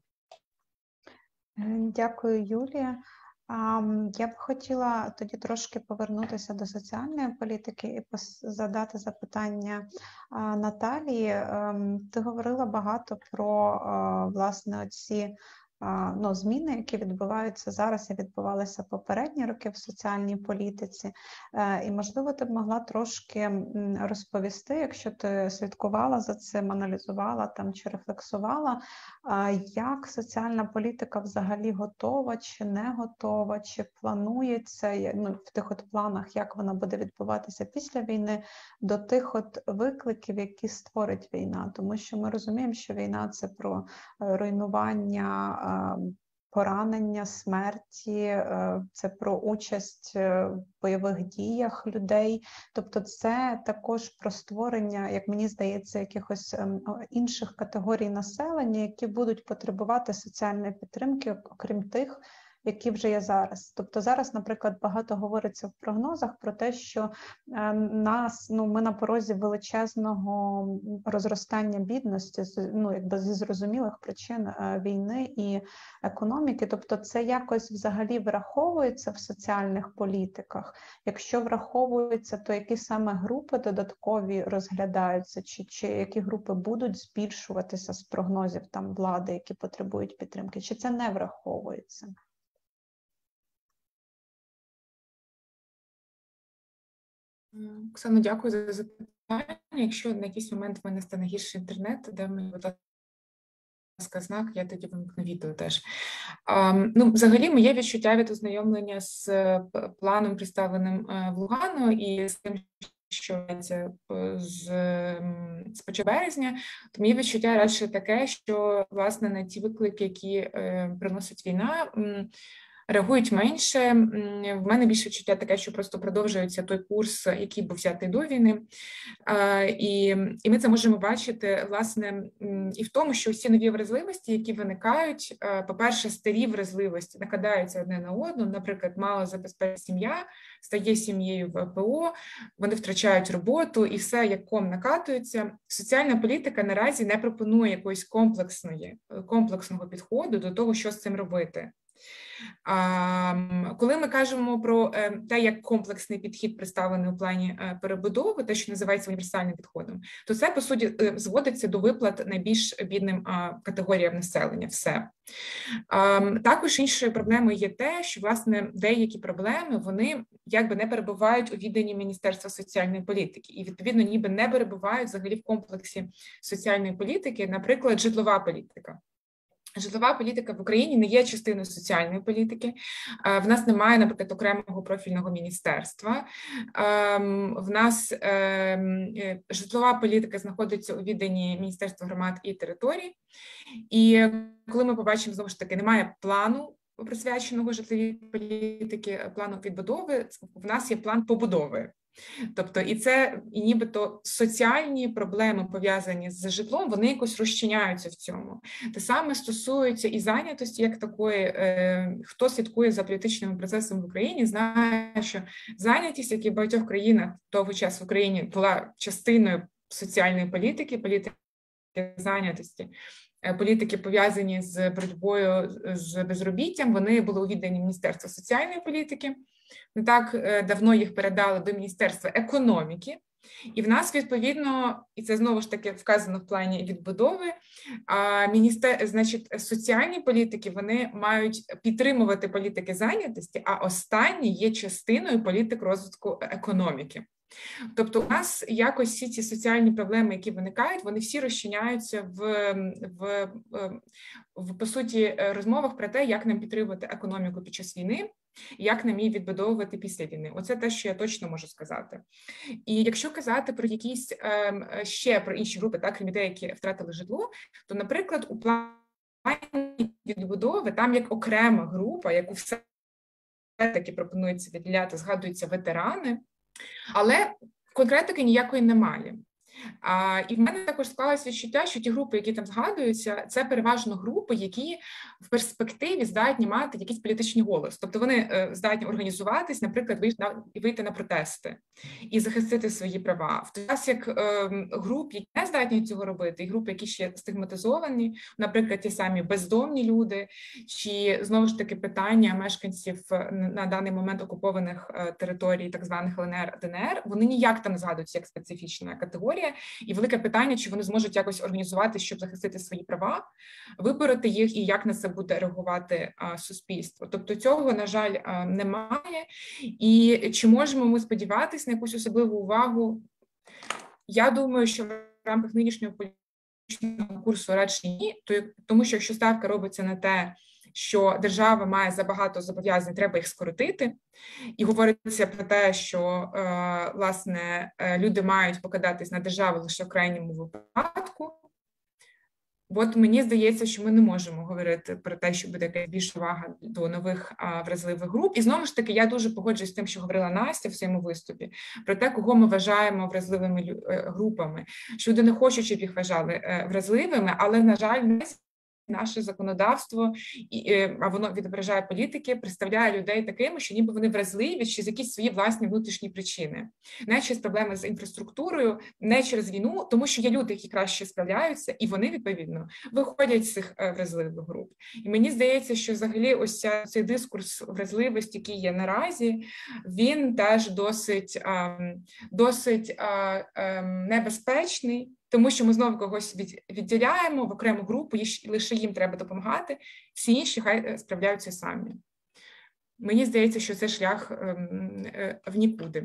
Дякую, Юлія. Я б хотіла тоді трошки повернутися до соціальної політики і задати запитання Наталії. Ти говорила багато про, власне, оці зміни, які відбуваються зараз і відбувалися попередні роки в соціальній політиці. І, можливо, ти б могла трошки розповісти, якщо ти слідкувала за цим, аналізувала там чи рефлексувала, як соціальна політика взагалі готова чи не готова, чи планується в тих от планах, як вона буде відбуватися після війни, до тих от викликів, які створить війна. Тому що ми розуміємо, що війна – це про руйнування, поранення, смерті, це про участь в бойових діях людей. Тобто це також про створення, як мені здається, якихось інших категорій населення, які будуть потребувати соціальної підтримки, окрім тих, які вже є зараз. Тобто зараз, наприклад, багато говориться в прогнозах про те, що ми на порозі величезного розростання бідності, зі зрозумілих причин війни і економіки. Тобто це якось взагалі враховується в соціальних політиках. Якщо враховується, то які саме групи додаткові розглядаються, чи які групи будуть збільшуватися з прогнозів там влади, які потребують підтримки, чи це не враховується? Оксано, дякую за запитання. Якщо на якийсь момент в мене стане гірший інтернет, дай мені, будь ласка, знак, я тоді вимкну відео теж. Взагалі, моє відчуття від ознайомлення з планом, представленим в Лугано, і з тим, що це з початку березня, то мені відчуття радше таке, що, власне, на ті виклики, які приносить війна, реагують менше. В мене більше відчуття таке, що просто продовжується той курс, який був взятий до війни. І ми це можемо бачити, власне, і в тому, що всі нові вразливості, які виникають, по-перше, старі вразливості накладаються одне на одну. Наприклад, малозабезпечена сім'я стає сім'єю ВПО, вони втрачають роботу, і все як ком накатується. Соціальна політика наразі не пропонує якоїсь комплексного підходу до того, що з цим робити. Коли ми кажемо про те, як комплексний підхід представлений у плані перебудови, те, що називається універсальним підходом, то це, по суті, зводиться до виплат найбільш бідним категоріям населення. Все. Також іншою проблемою є те, що, власне, деякі проблеми, вони якби не перебувають у відданні Міністерства соціальної політики і, відповідно, ніби не перебувають взагалі в комплексі соціальної політики, наприклад, житлова політика. Житлова політика в Україні не є частиною соціальної політики. В нас немає, наприклад, окремого профільного міністерства. В нас житлова політика знаходиться у відданні Міністерства громад і територій. І коли ми побачимо, знову ж таки, немає плану присвяченого житловій політики, плану відбудови, в нас є план побудови. Тобто, і нібито соціальні проблеми, пов'язані з житлом, вони якось розчиняються в цьому. Те саме стосується і зайнятості, як такої. Хто слідкує за політичними процесами в Україні, знає, що зайнятість, як і в багатьох країнах того часу в Україні, була частиною соціальної політики зайнятості. Політики, пов'язані з боротьбою з безробіттям, вони були у відданні Міністерства соціальної політики. Не так давно їх передали до Міністерства економіки. І в нас, відповідно, і це знову ж таки вказано в плані відбудови, значить, соціальні політики, вони мають підтримувати політики зайнятості, а останні є частиною політик розвитку економіки. Тобто у нас якось всі ці соціальні проблеми, які виникають, вони всі розчиняються по суті, розмовах про те, як нам підтримувати економіку під час війни, і як нам її відбудовувати після війни. Оце те, що я точно можу сказати. І якщо казати про якісь ще про інші групи, так, крім людей, які втратили житло, то, наприклад, у плані відбудови там як окрема група, яку все-таки пропонується виділяти, згадуються ветерани, але конкретики ніякої немає. І в мене також склалося відчуття, що ті групи, які там згадуються, це переважно групи, які в перспективі здатні мати якийсь політичний голос. Тобто вони здатні організуватись, наприклад, вийти на протести і захистити свої права. В той час, як груп, які не здатні цього робити, і групи, які ще стигматизовані, наприклад, ті самі бездомні люди, чи, знову ж таки, питання мешканців на даний момент окупованих територій, так званих ЛНР, ДНР, вони ніяк там не згадуються як специфічна категорія. І велике питання, чи вони зможуть якось організувати, щоб захистити свої права, вибороти їх і як на це буде реагувати суспільство. Тобто цього, на жаль, немає. І чи можемо ми сподіватися на якусь особливу увагу? Я думаю, що в рамках нинішнього політичного курсу радше ні, тому що якщо ставка робиться на те, що держава має забагато зобов'язань, треба їх скоротити, і говориться про те, що, власне, люди мають покладатись на державу лише в крайньому випадку. От мені здається, що ми не можемо говорити про те, що буде якась більша увага до нових вразливих груп. І знову ж таки, я дуже погоджуюсь з тим, що говорила Настя в своєму виступі, про те, кого ми вважаємо вразливими групами. Що люди не хочуть, щоб їх вважали вразливими, але, на жаль, наше законодавство, а воно відображає політики, представляє людей такими, що ніби вони вразливі через якісь свої власні внутрішні причини. Не через проблеми з інфраструктурою, не через війну, тому що є люди, які краще справляються, і вони, відповідно, виходять з цих вразливих груп. І мені здається, що взагалі ось цей дискурс вразливості, який є наразі, він теж досить небезпечний, тому що ми знову когось відділяємо в окрему групу, і лише їм треба допомагати, всі інші хай справляються самі. Мені здається, що це шлях в нікуди.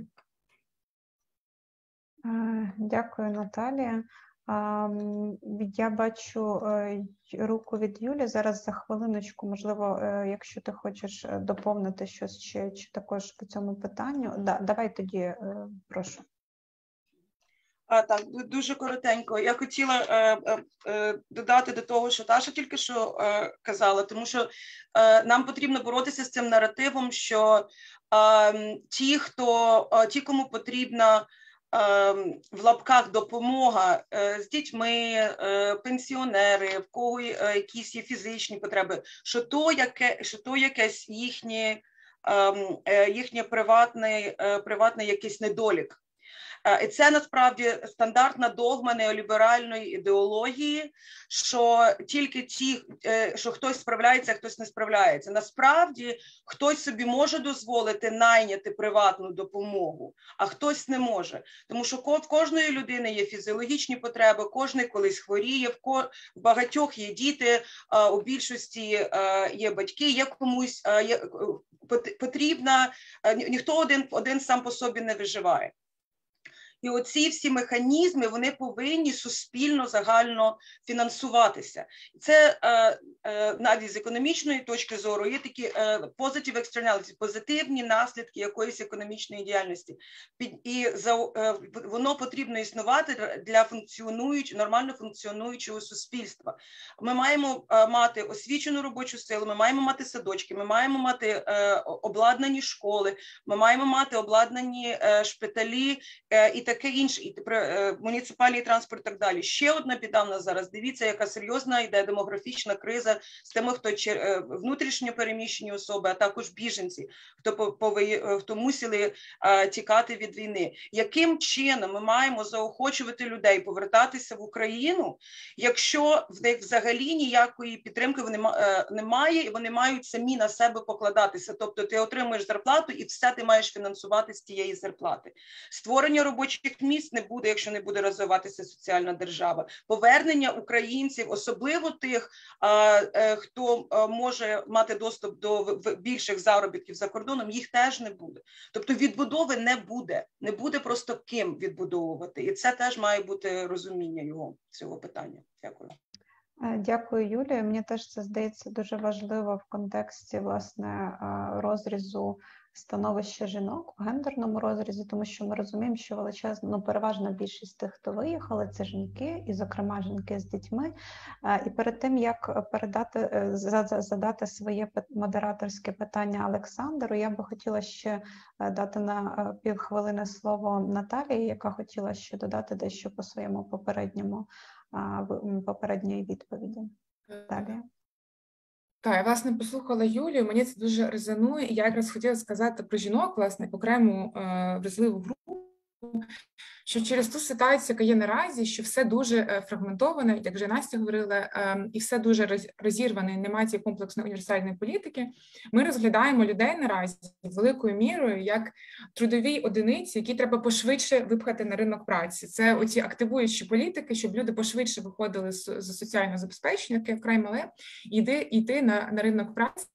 Дякую, Наталія. Я бачу руку від Юлі. Зараз за хвилиночку, можливо, якщо ти хочеш доповнити щось ще, чи також по цьому питанню. Давай тоді, прошу. Так, дуже коротенько. Я хотіла додати до того, що Таша тільки що казала, тому що нам потрібно боротися з цим наративом, що ті, кому потрібна в лапках допомога з дітьми, пенсіонери, в кого якісь є фізичні потреби, що то якесь їхнє приватний якийсь недолік. І це насправді стандартна догма неоліберальної ідеології, що тільки що хтось справляється, а хтось не справляється. Насправді, хтось собі може дозволити найняти приватну допомогу, а хтось не може. Тому що в кожної людини є фізіологічні потреби, кожен колись хворіє, в багатьох є діти, у більшості є батьки, є комусь потрібна, ніхто один сам по собі не виживає. І оці всі механізми, вони повинні суспільно, загально фінансуватися. Це навіть з економічної точки зору є такі positive externalities, позитивні наслідки якоїсь економічної діяльності. І воно потрібно існувати для нормально функціонуючого суспільства. Ми маємо мати освічену робочу силу, ми маємо мати садочки, ми маємо мати обладнані школи, ми маємо мати обладнані шпиталі і таке інше, і муніципальний транспорт і так далі. Ще одна біда в нас зараз. Дивіться, яка серйозна йде демографічна криза з тими, хто внутрішньо переміщені особи, а також біженці, хто мусили тікати від війни. Яким чином ми маємо заохочувати людей повертатися в Україну, якщо в них взагалі ніякої підтримки немає, і вони мають самі на себе покладатися. Тобто ти отримуєш зарплату і все ти маєш фінансувати з тієї зарплати. Створення робочих місць не буде, якщо не буде розвиватися соціальна держава. Повернення українців, особливо тих, хто може мати доступ до більших заробітків за кордоном, їх теж не буде. Тобто відбудови не буде. Не буде просто ким відбудовувати. І це теж має бути розуміння цього питання. Дякую. Дякую, Юлія. Мені теж це здається дуже важливо в контексті, власне, розрізу становище жінок в гендерному розрізі, тому що ми розуміємо, що величезна, переважна більшість тих, хто виїхали, це жінки, і, зокрема, жінки з дітьми. І перед тим, як задати своє модераторське питання Олександру, я би хотіла ще дати на півхвилини слово Наталії, яка хотіла ще додати дещо по своєму попередньої відповіді. Далі. Так, я, власне, послухала Юлію, мені це дуже резонує, і я якраз хотіла сказати про жінок, власне, окрему вразливу групу, що через ту ситуацію, яка є наразі, що все дуже фрагментоване, як вже Настя говорила, і все дуже розірване, немає цієї комплексної універсальної політики, ми розглядаємо людей наразі великою мірою як трудові одиниці, які треба пошвидше випхати на ринок праці. Це оці активуючі політики, щоб люди пошвидше виходили з соціального забезпечення, яке вкрай мале, і йти на ринок праці,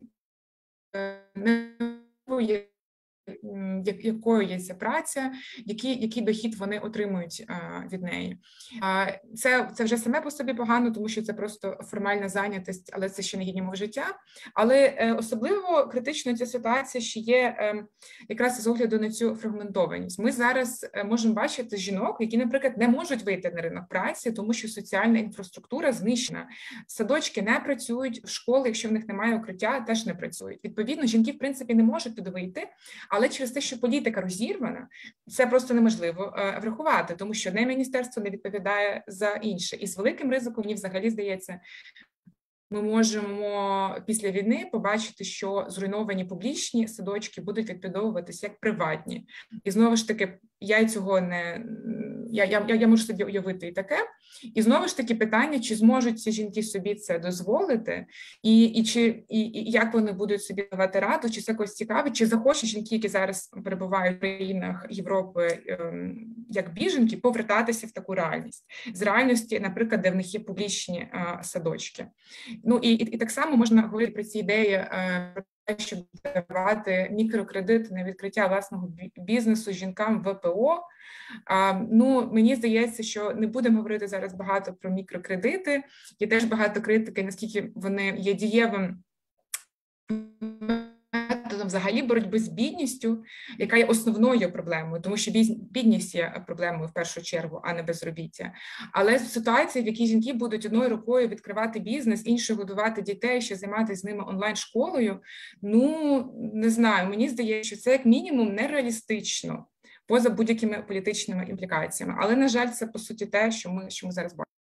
якою є ця праця, який дохід вони отримують від неї. Це вже саме по собі погано, тому що це просто формальна зайнятість, але це ще не гідні умови життя. Але особливо критичною ця ситуація ще є якраз з огляду на цю фрагментованість. Ми зараз можемо бачити жінок, які, наприклад, не можуть вийти на ринок праці, тому що соціальна інфраструктура знищена. Садочки не працюють, школи, якщо в них немає укриття, теж не працюють. Відповідно, жінки, в принципі, не можуть туди вийти, але через те, що політика розірвана, це просто неможливо врахувати, тому що одне міністерство не відповідає за інше. І з великим ризиком, мені взагалі здається, ми можемо після війни побачити, що зруйновані публічні садочки будуть відбудовуватися як приватні. І знову ж таки, я цього не... Я можу собі уявити і таке. І знову ж таки питання, чи зможуть ці жінки собі це дозволити, і як вони будуть собі давати раду, чи це когось цікавить, чи захочуть жінки, які зараз перебувають в країнах Європи як біженки, повертатися в таку реальність. З реальності, наприклад, де в них є публічні садочки. Ну і так само можна говорити про ці ідеї, щоб давати мікрокредити на відкриття власного бізнесу жінкам ВПО. Ну, мені здається, що не будемо говорити зараз багато про мікрокредити. Є теж багато критики, наскільки вони є дієвим методом взагалі боротьби з бідністю, яка є основною проблемою, тому що бідність є проблемою в першу чергу, а не безробіття. Але ситуація, в якій жінки будуть одною рукою відкривати бізнес, іншою годувати дітей, ще займатися з ними онлайн-школою, ну, не знаю, мені здається, що це як мінімум нереалістично, поза будь-якими політичними імплікаціями. Але, на жаль, це, по суті, те, що ми зараз бачимо.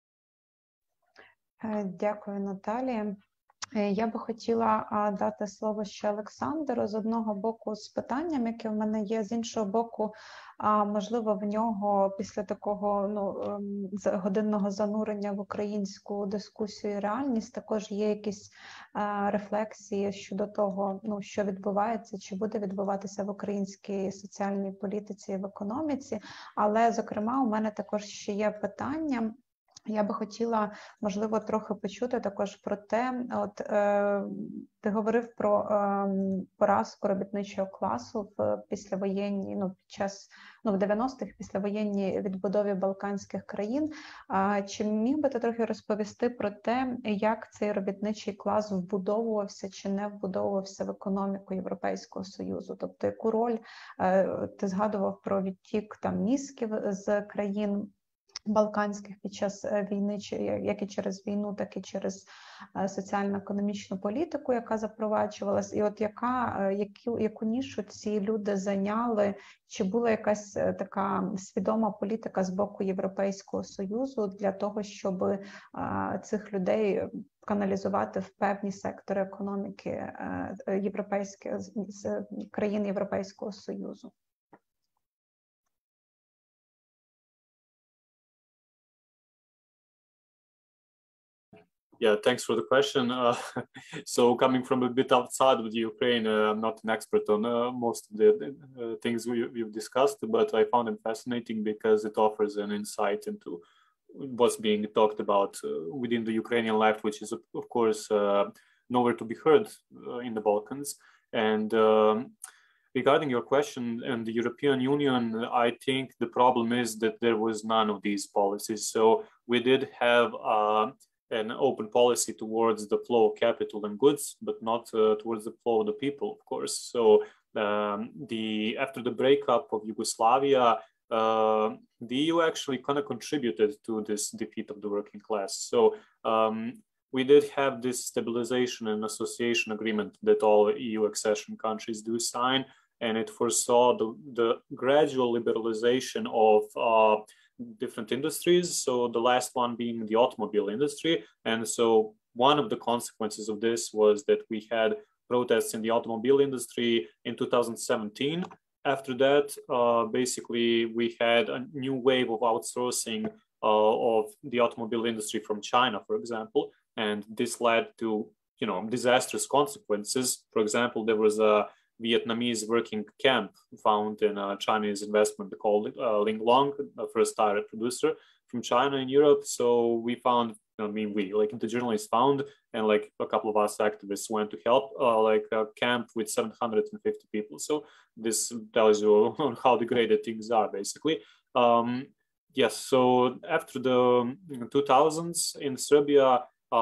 Дякую, Наталія. Я би хотіла дати слово ще Олександру, з одного боку з питанням, яке в мене є, з іншого боку, можливо, в нього після такого годинного занурення в українську дискусію і реальність також є якісь рефлексії щодо того, що відбувається, чи буде відбуватися в українській соціальній політиці і в економіці. Але, зокрема, у мене також ще є питання. Я би хотіла, можливо, трохи почути також про те, ти говорив про поразку робітничого класу в післявоєнній, в 90-х, післявоєнній відбудові Балканських країн. Чи міг би ти трохи розповісти про те, як цей робітничий клас вбудовувався чи не вбудовувався в економіку Європейського Союзу? Тобто, яку роль ти згадував про відтік мізків з країн Балканських під час війни, як і через війну, так і через соціально-економічну політику, яка запроваджувалась, і от яку нішу ці люди зайняли, чи була якась така свідома політика з боку Європейського Союзу для того, щоб цих людей каналізувати в певні сектори економіки країн Європейського Союзу? Yeah, thanks for the question. So coming from a bit outside of the Ukraine, I'm not an expert on most of the things we've discussed, but I found them fascinating because it offers an insight into what's being talked about within the Ukrainian life, which is, of course, nowhere to be heard in the Balkans. And regarding your question and the European Union, I think the problem is that there was none of these policies. So we did have an open policy towards the flow of capital and goods, but not towards the flow of the people, of course. So after the breakup of Yugoslavia, the EU actually kind of contributed to this defeat of the working class. So we did have this stabilization and association agreement that all EU accession countries do sign, and it foresaw the gradual liberalization of different industries. So the last one being the automobile industry. And so one of the consequences of this was that we had protests in the automobile industry in 2017. After that, basically, we had a new wave of outsourcing of the automobile industry from China, for example. And this led to, disastrous consequences. For example, there was a Vietnamese working camp found in a Chinese investment called Linglong, the first tire producer from China in Europe. So we found, the journalists found, and a couple of us activists went to help, a camp with 750 people. So this tells you on how degraded things are, basically. Yes, so after the 2000s in Serbia,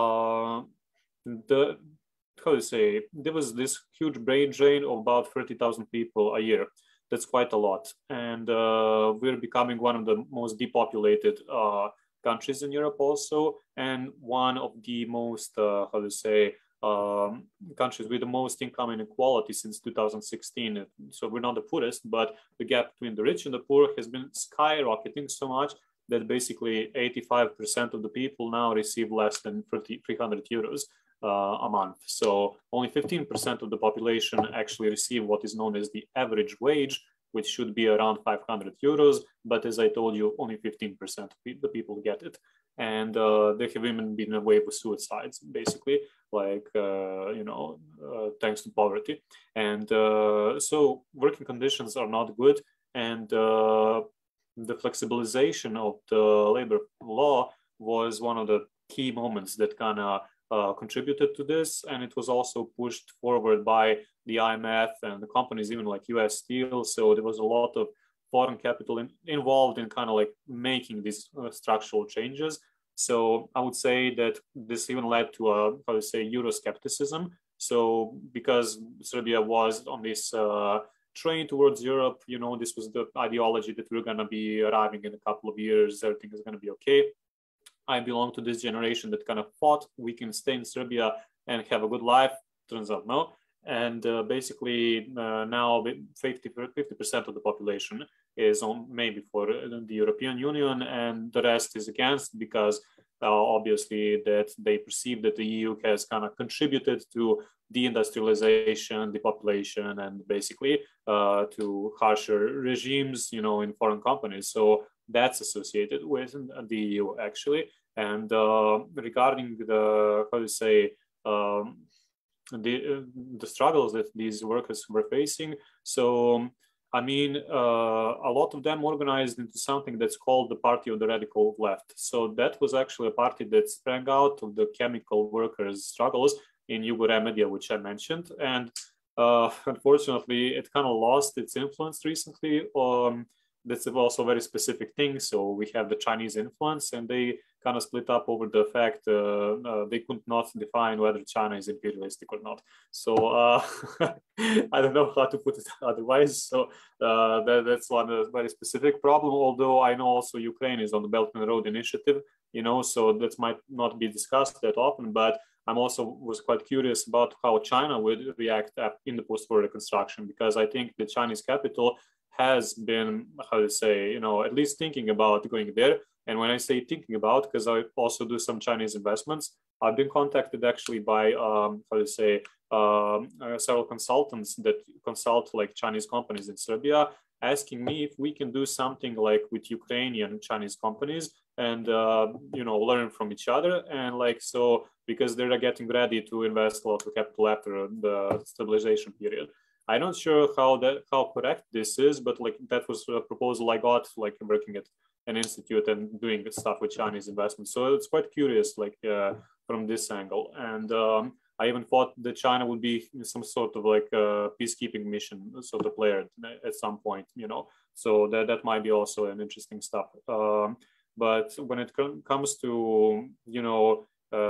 there was this huge brain drain of about 30,000 people a year. That's quite a lot. And we're becoming one of the most depopulated countries in Europe also, and one of the most, countries with the most income inequality since 2016. So we're not the poorest, but the gap between the rich and the poor has been skyrocketing so much that basically 85% of the people now receive less than 300 euros a month. So only 15% of the population actually receive what is known as the average wage, which should be around 500 euros. But as I told you, only 15% of the people get it. And there have even been a wave of suicides, basically, thanks to poverty. And so working conditions are not good. And the flexibilization of the labor law was one of the key moments that kind of contributed to this, and it was also pushed forward by the IMF and the companies, even like US Steel. So there was a lot of foreign capital involved in kind of making these structural changes. So I would say that this even led to Euroscepticism, So because Serbia was on this train towards Europe, you know, this was the ideology that we're going to be arriving in a couple of years, everything is going to be okay. I belong to this generation that kind of thought we can stay in Serbia and have a good life. Turns out no. And basically now 50% of the population is on maybe for the European Union, and the rest is against, because obviously that they perceive that the EU has kind of contributed to deindustrialization, depopulation, and basically to harsher regimes, you know, in foreign companies. So that's associated with the EU actually. And regarding the, how to say, the struggles that these workers were facing. So, I mean, a lot of them organized into something that's called the Party of the Radical Left. So that was actually a party that sprang out of the chemical workers' struggles in Yugo-Remedija, which I mentioned. And unfortunately, it kind of lost its influence recently. That's also a very specific thing. So we have the Chinese influence, and they kind of split up over the fact they could not define whether China is imperialistic or not. So I don't know how to put it otherwise. So that's one very specific problem. Although I know also Ukraine is on the Belt and Road Initiative, you know, so that might not be discussed that often. But I'm also was quite curious about how China would react in the post-war reconstruction, because I think the Chinese capital has been, how to say, you know, at least thinking about going there. And when I say thinking about, because I also do some Chinese investments, I've been contacted actually by, how to say, several consultants that consult like Chinese companies in Serbia, asking me if we can do something like with Ukrainian Chinese companies and, you know, learn from each other. And like, so, because they're getting ready to invest a lot of capital after the stabilization period. I'm not sure how correct this is, but like that was a proposal I got, like working at an institute and doing stuff with Chinese investments. So it's quite curious, like from this angle. And I even thought that China would be some sort of like a peacekeeping mission sort of player at some point, you know. So that might be also an interesting stuff. But when it comes to, you know,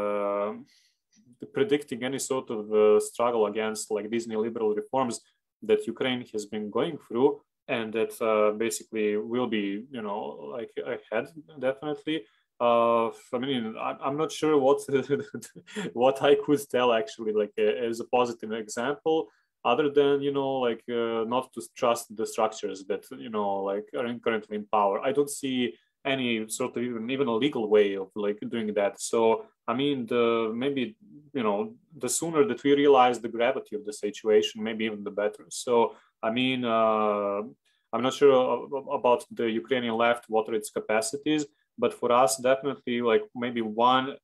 predicting any sort of struggle against like these neoliberal reforms that Ukraine has been going through, and that basically will be, you know, like ahead definitely. I mean, I'm not sure what what I could tell actually, like as a positive example, other than, you know, like not to trust the structures that, you know, like are currently in power. I don't see any sort of even a legal way of like doing that. So I mean, maybe, you know, the sooner that we realize the gravity of the situation, maybe even the better. So I mean, I'm not sure about the Ukrainian left, what are its capacities, but for us, definitely, like maybe one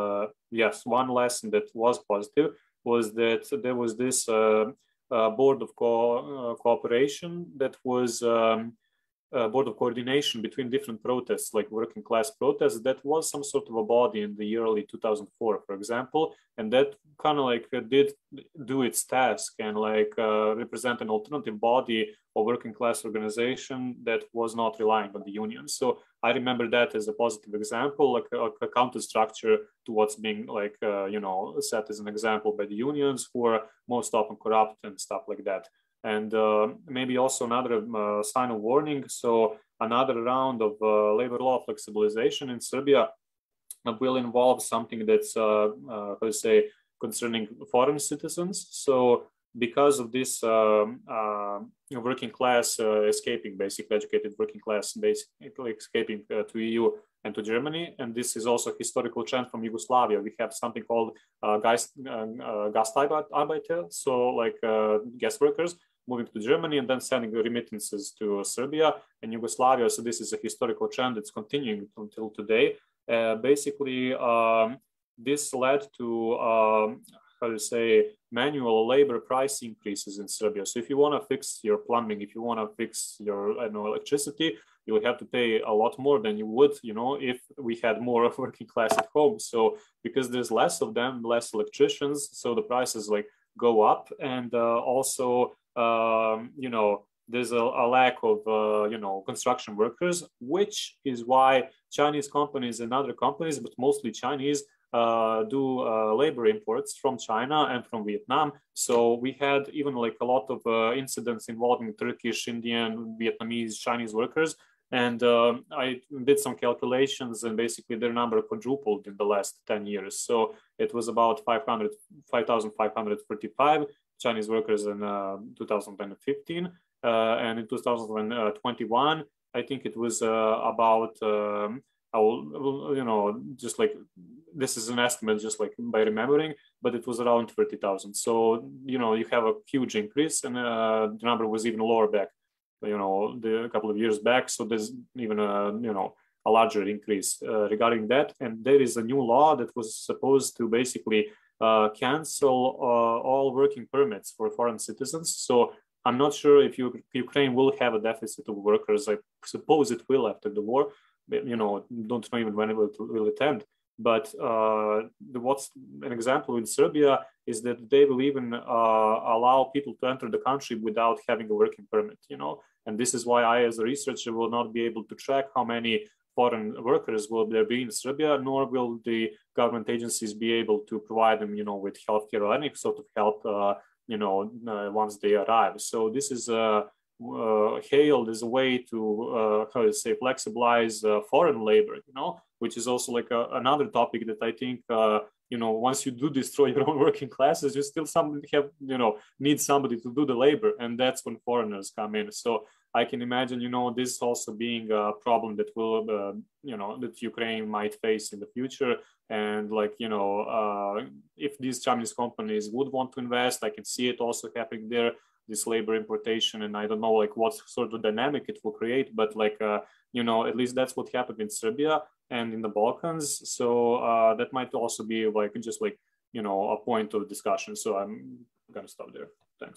lesson that was positive was that there was this board of cooperation that was board of coordination between different protests, like working class protests, that was some sort of a body in the early 2004, for example, and that kind of like did do its task and like represent an alternative body of working class organization that was not relying on the union. So I remember that as a positive example, like a counter structure to what's being like, you know, set as an example by the unions, who are most often corrupt and stuff like that. And maybe also another sign of warning. So another round of labor law flexibilization in Serbia will involve something that's, how to say, concerning foreign citizens. So because of this working class escaping, basically educated working class, basically escaping to EU and to Germany, and this is also a historical trend from Yugoslavia. We have something called Gastarbeiter, so like guest workers, moving to Germany and then sending remittances to Serbia and Yugoslavia. So this is a historical trend that's continuing until today. Basically, this led to, how to say, manual labor price increases in Serbia. So if you want to fix your plumbing, if you want to fix your, I don't know, electricity, you would have to pay a lot more than you would, you know, if we had more of working class at home. So because there's less of them, less electricians, so the prices like go up. And also, you know, there's a lack of, you know, construction workers, which is why Chinese companies and other companies, but mostly Chinese, do labor imports from China and from Vietnam. So we had even like a lot of incidents involving Turkish, Indian, Vietnamese, Chinese workers. And I did some calculations, and basically their number quadrupled in the last 10 years. So it was about 5,545 Chinese workers in 2015. And in 2021, I think it was about, just like, this is an estimate, just like by remembering, but it was around 30,000. So, you have a huge increase, and the number was even lower back, a couple of years back. So there's even a larger increase regarding that. And there is a new law that was supposed to basically cancel all working permits for foreign citizens. So I'm not sure if Ukraine will have a deficit of workers. I suppose it will after the war. Don't know even when it will end. But what's an example in Serbia is that they will even allow people to enter the country without having a working permit, And this is why I, as a researcher, will not be able to track how many foreign workers will there be in Serbia, nor will the government agencies be able to provide them, with healthcare or any sort of help, once they arrive. So this is hailed as a way to, flexibilize foreign labor, which is also like another topic that I think, once you do destroy your own working classes, you still need somebody to do the labor. And that's when foreigners come in. So I can imagine, this also being a problem that will, that Ukraine might face in the future. And like, if these Chinese companies would want to invest, I can see it also happening there, this labor importation. And I don't know, like, what sort of dynamic it will create, but like, at least that's what happened in Serbia and in the Balkans. So that might also be like, just like, a point of discussion. So I'm going to stop there. Thanks.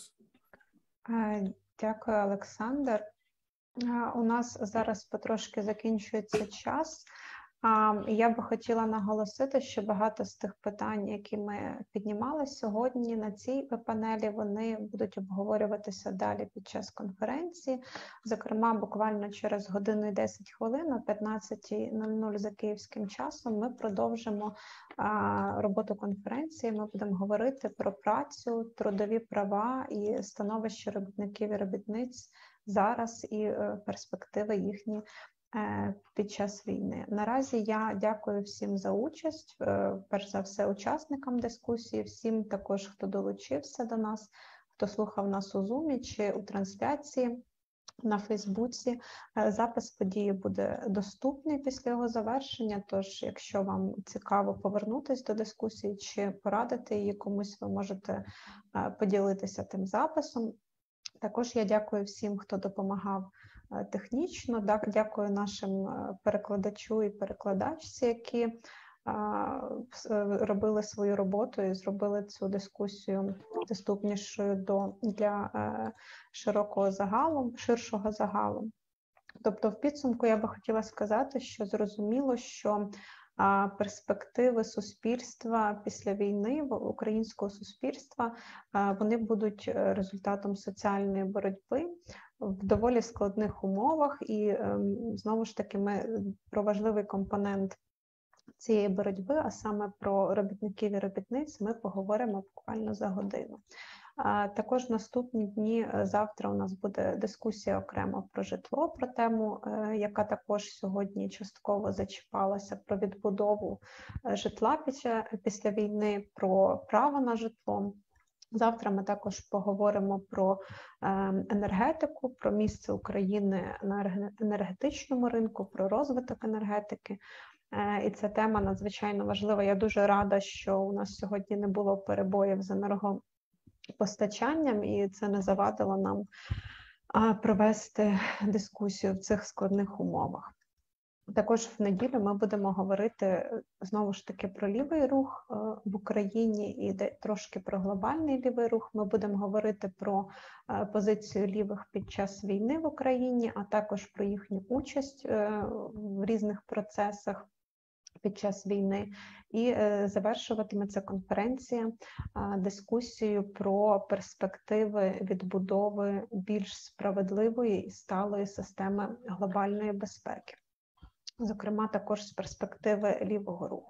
Дякую, Олександр. У нас зараз потрошки закінчується час. Я би хотіла наголосити, що багато з тих питань, які ми піднімали сьогодні на цій панелі, вони будуть обговорюватися далі під час конференції. Зокрема, буквально через годину і 10 хвилин, о 15:00 за київським часом, ми продовжимо роботу конференції. Ми будемо говорити про працю, трудові права і становище робітників і робітниць зараз і перспективи їхні під час війни. Наразі я дякую всім за участь, перш за все учасникам дискусії, всім також, хто долучився до нас, хто слухав нас у Zoom чи у трансляції на Фейсбуці. Запис події буде доступний після його завершення, тож якщо вам цікаво повернутися до дискусії чи порадити її комусь, ви можете поділитися тим записом. Також я дякую всім, хто допомагав технічно, дякую нашим перекладачу і перекладачці, які робили свою роботу і зробили цю дискусію доступнішою для ширшого загалу. Тобто в підсумку я би хотіла сказати, що зрозуміло, що перспективи суспільства після війни, українського суспільства, вони будуть результатом соціальної боротьби в доволі складних умовах. І знову ж таки ми про важливий компонент цієї боротьби, а саме про робітників і робітниць, ми поговоримо буквально за годину. Також в наступні дні, завтра у нас буде дискусія окремо про житло, про тему, яка також сьогодні частково зачіпалася, про відбудову житла після війни, про право на житло. Завтра ми також поговоримо про енергетику, про місце України на енергетичному ринку, про розвиток енергетики. І ця тема надзвичайно важлива. Я дуже рада, що у нас сьогодні не було перебоїв з енергопостачанням, і це не завадило нам провести дискусію в цих складних умовах. Також в неділю ми будемо говорити знову ж таки про лівий рух в Україні і трошки про глобальний лівий рух. Ми будемо говорити про позицію лівих під час війни в Україні, а також про їхню участь в різних процесах під час війни. І завершуватиметься конференція дискусією про перспективи відбудови більш справедливої і сталої системи глобальної безпеки. Зокрема, також з перспективи лівого руху.